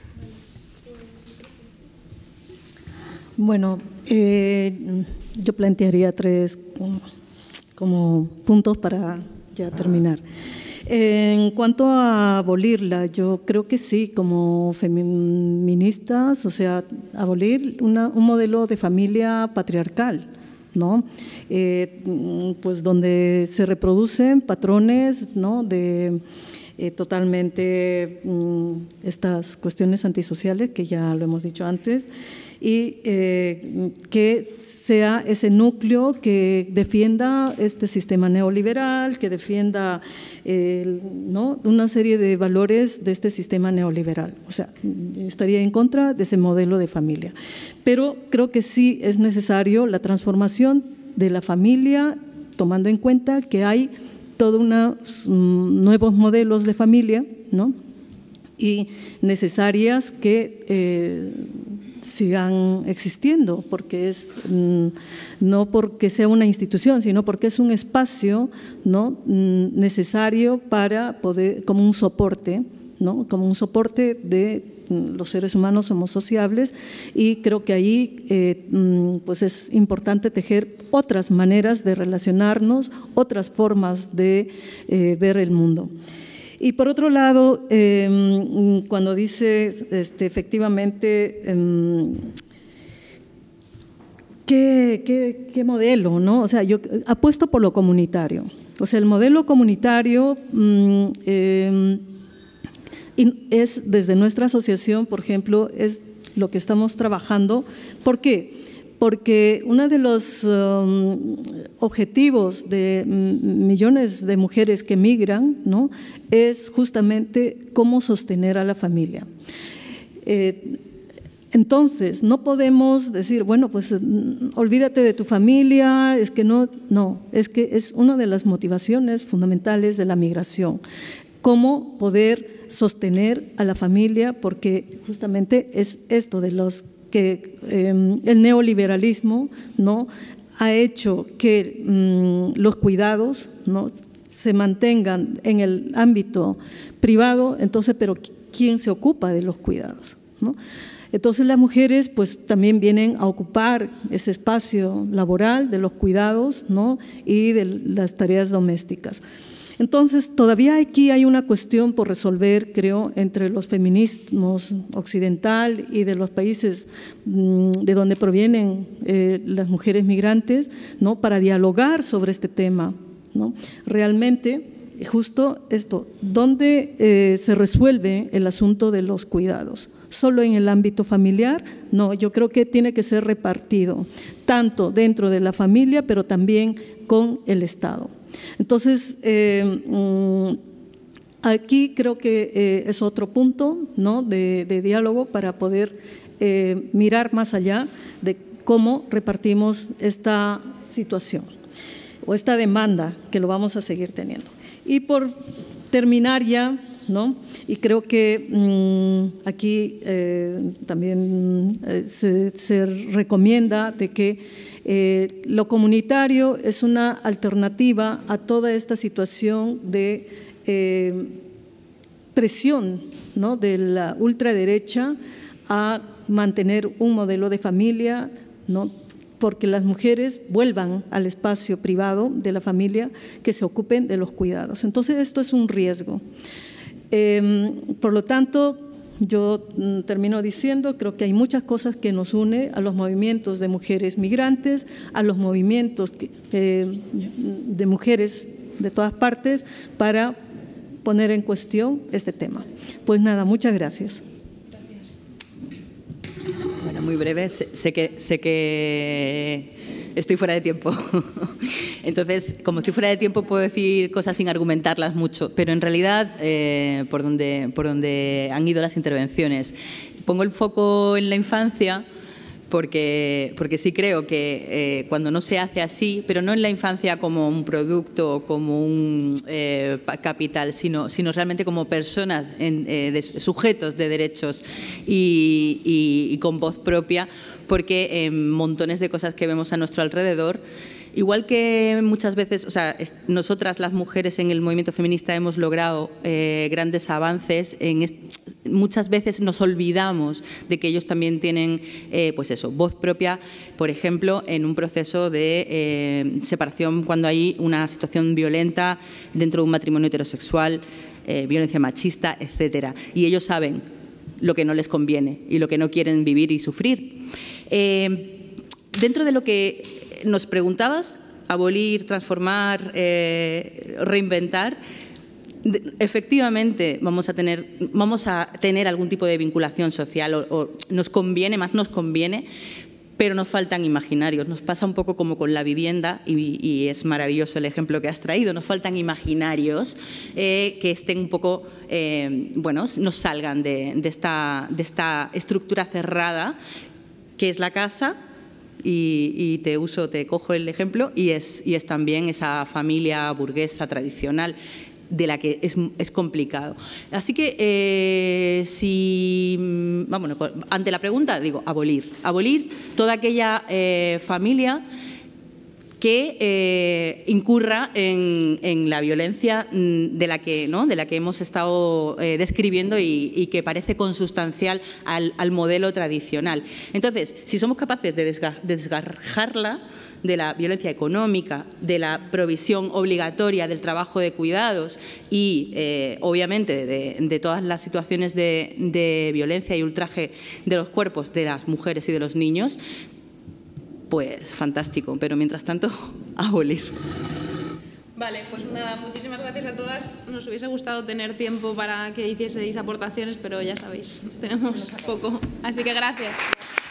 Bueno, eh, yo plantearía tres como puntos para ya terminar. En cuanto a abolirla, yo creo que sí, como feministas, o sea, abolir una, un modelo de familia patriarcal, ¿no? Eh, pues donde se reproducen patrones, ¿no?, de eh, totalmente mm, estas cuestiones antisociales que ya lo hemos dicho antes, y eh, que sea ese núcleo que defienda este sistema neoliberal, que defienda eh, ¿no?, una serie de valores de este sistema neoliberal. O sea, estaría en contra de ese modelo de familia. Pero creo que sí es necesario la transformación de la familia, tomando en cuenta que hay todos unos um, nuevos modelos de familia, ¿no?, y necesarias que eh, sigan existiendo, porque es mm, no porque sea una institución, sino porque es un espacio, ¿no?, mm, necesario para poder, como un soporte, ¿no?, como un soporte de mm, los seres humanos somos sociables, y creo que ahí eh, mm, pues es importante tejer otras maneras de relacionarnos, otras formas de eh, ver el mundo. Y por otro lado, eh, cuando dice este, efectivamente eh, ¿qué, qué, qué modelo, ¿no? O sea, yo apuesto por lo comunitario. O sea, el modelo comunitario mm, eh, es desde nuestra asociación, por ejemplo, es lo que estamos trabajando. ¿Por qué? Porque uno de los um, objetivos de millones de mujeres que migran, ¿no?, es justamente cómo sostener a la familia. Eh, entonces, no podemos decir, bueno, pues olvídate de tu familia, es que no, no, es que es una de las motivaciones fundamentales de la migración, cómo poder sostener a la familia, porque justamente es esto de los que eh, el neoliberalismo, ¿no?, ha hecho que mm, los cuidados, ¿no?, se mantengan en el ámbito privado. Entonces, pero ¿quién se ocupa de los cuidados, ¿no? Entonces las mujeres pues también vienen a ocupar ese espacio laboral de los cuidados, ¿no?, y de las tareas domésticas. Entonces, todavía aquí hay una cuestión por resolver, creo, entre los feminismos occidental y de los países mmm, de donde provienen eh, las mujeres migrantes, ¿no?, para dialogar sobre este tema, ¿no? Realmente, justo esto, ¿dónde eh, se resuelve el asunto de los cuidados? ¿Solo en el ámbito familiar? No, yo creo que tiene que ser repartido, tanto dentro de la familia, pero también con el Estado. Entonces, eh, aquí creo que eh, es otro punto, ¿no?, de, de diálogo para poder eh, mirar más allá de cómo repartimos esta situación o esta demanda que lo vamos a seguir teniendo. Y por terminar ya, ¿no?, y creo que mmm, aquí eh, también eh, se, se recomienda de que Eh, lo comunitario es una alternativa a toda esta situación de eh, presión, ¿no?, de la ultraderecha a mantener un modelo de familia, ¿no?, porque las mujeres vuelvan al espacio privado de la familia, que se ocupen de los cuidados. Entonces, esto es un riesgo. Eh, por lo tanto, yo termino diciendo, creo que hay muchas cosas que nos unen a los movimientos de mujeres migrantes, a los movimientos que, eh, de mujeres de todas partes, para poner en cuestión este tema. Pues nada, muchas gracias. Gracias. Bueno, muy breve. Sé, sé, que, sé que estoy fuera de tiempo. Entonces, como estoy fuera de tiempo, puedo decir cosas sin argumentarlas mucho, pero en realidad, eh, por donde, por donde han ido las intervenciones, pongo el foco en la infancia, porque, porque sí creo que eh, cuando no se hace así, pero no en la infancia como un producto o como un eh, capital, sino, sino realmente como personas, en, eh, de, sujetos de derechos y, y, y con voz propia, porque en montones de cosas que vemos a nuestro alrededor, igual que muchas veces, o sea, nosotras las mujeres en el movimiento feminista hemos logrado eh, grandes avances, en muchas veces nos olvidamos de que ellos también tienen, eh, pues eso, voz propia, por ejemplo, en un proceso de eh, separación cuando hay una situación violenta dentro de un matrimonio heterosexual, eh, violencia machista, etcétera. Y ellos saben lo que no les conviene y lo que no quieren vivir y sufrir. Eh, dentro de lo que nos preguntabas, abolir, transformar, eh, reinventar, efectivamente vamos a tener, vamos a tener algún tipo de vinculación social o, o nos conviene, más nos conviene, pero nos faltan imaginarios. Nos pasa un poco como con la vivienda y, y es maravilloso el ejemplo que has traído. Nos faltan imaginarios eh, que estén un poco, eh, bueno, nos salgan de, de, esta, de esta estructura cerrada que es la casa. Y, y te uso, te cojo el ejemplo, y es, y es también esa familia burguesa tradicional de la que es, es complicado. Así que, eh, si, vamos, ante la pregunta, digo, abolir. Abolir toda aquella eh, familia que eh, incurra en, en la violencia de la que, ¿no? de la que hemos estado eh, describiendo y, y que parece consustancial al, al modelo tradicional. Entonces, si somos capaces de, desga de desgarjarla de la violencia económica, de la provisión obligatoria del trabajo de cuidados y, eh, obviamente, de, de todas las situaciones de, de violencia y ultraje de los cuerpos de las mujeres y de los niños, pues fantástico, pero mientras tanto, abolir. Vale, pues nada, muchísimas gracias a todas. Nos hubiese gustado tener tiempo para que hicieseis aportaciones, pero ya sabéis, tenemos poco. Así que gracias.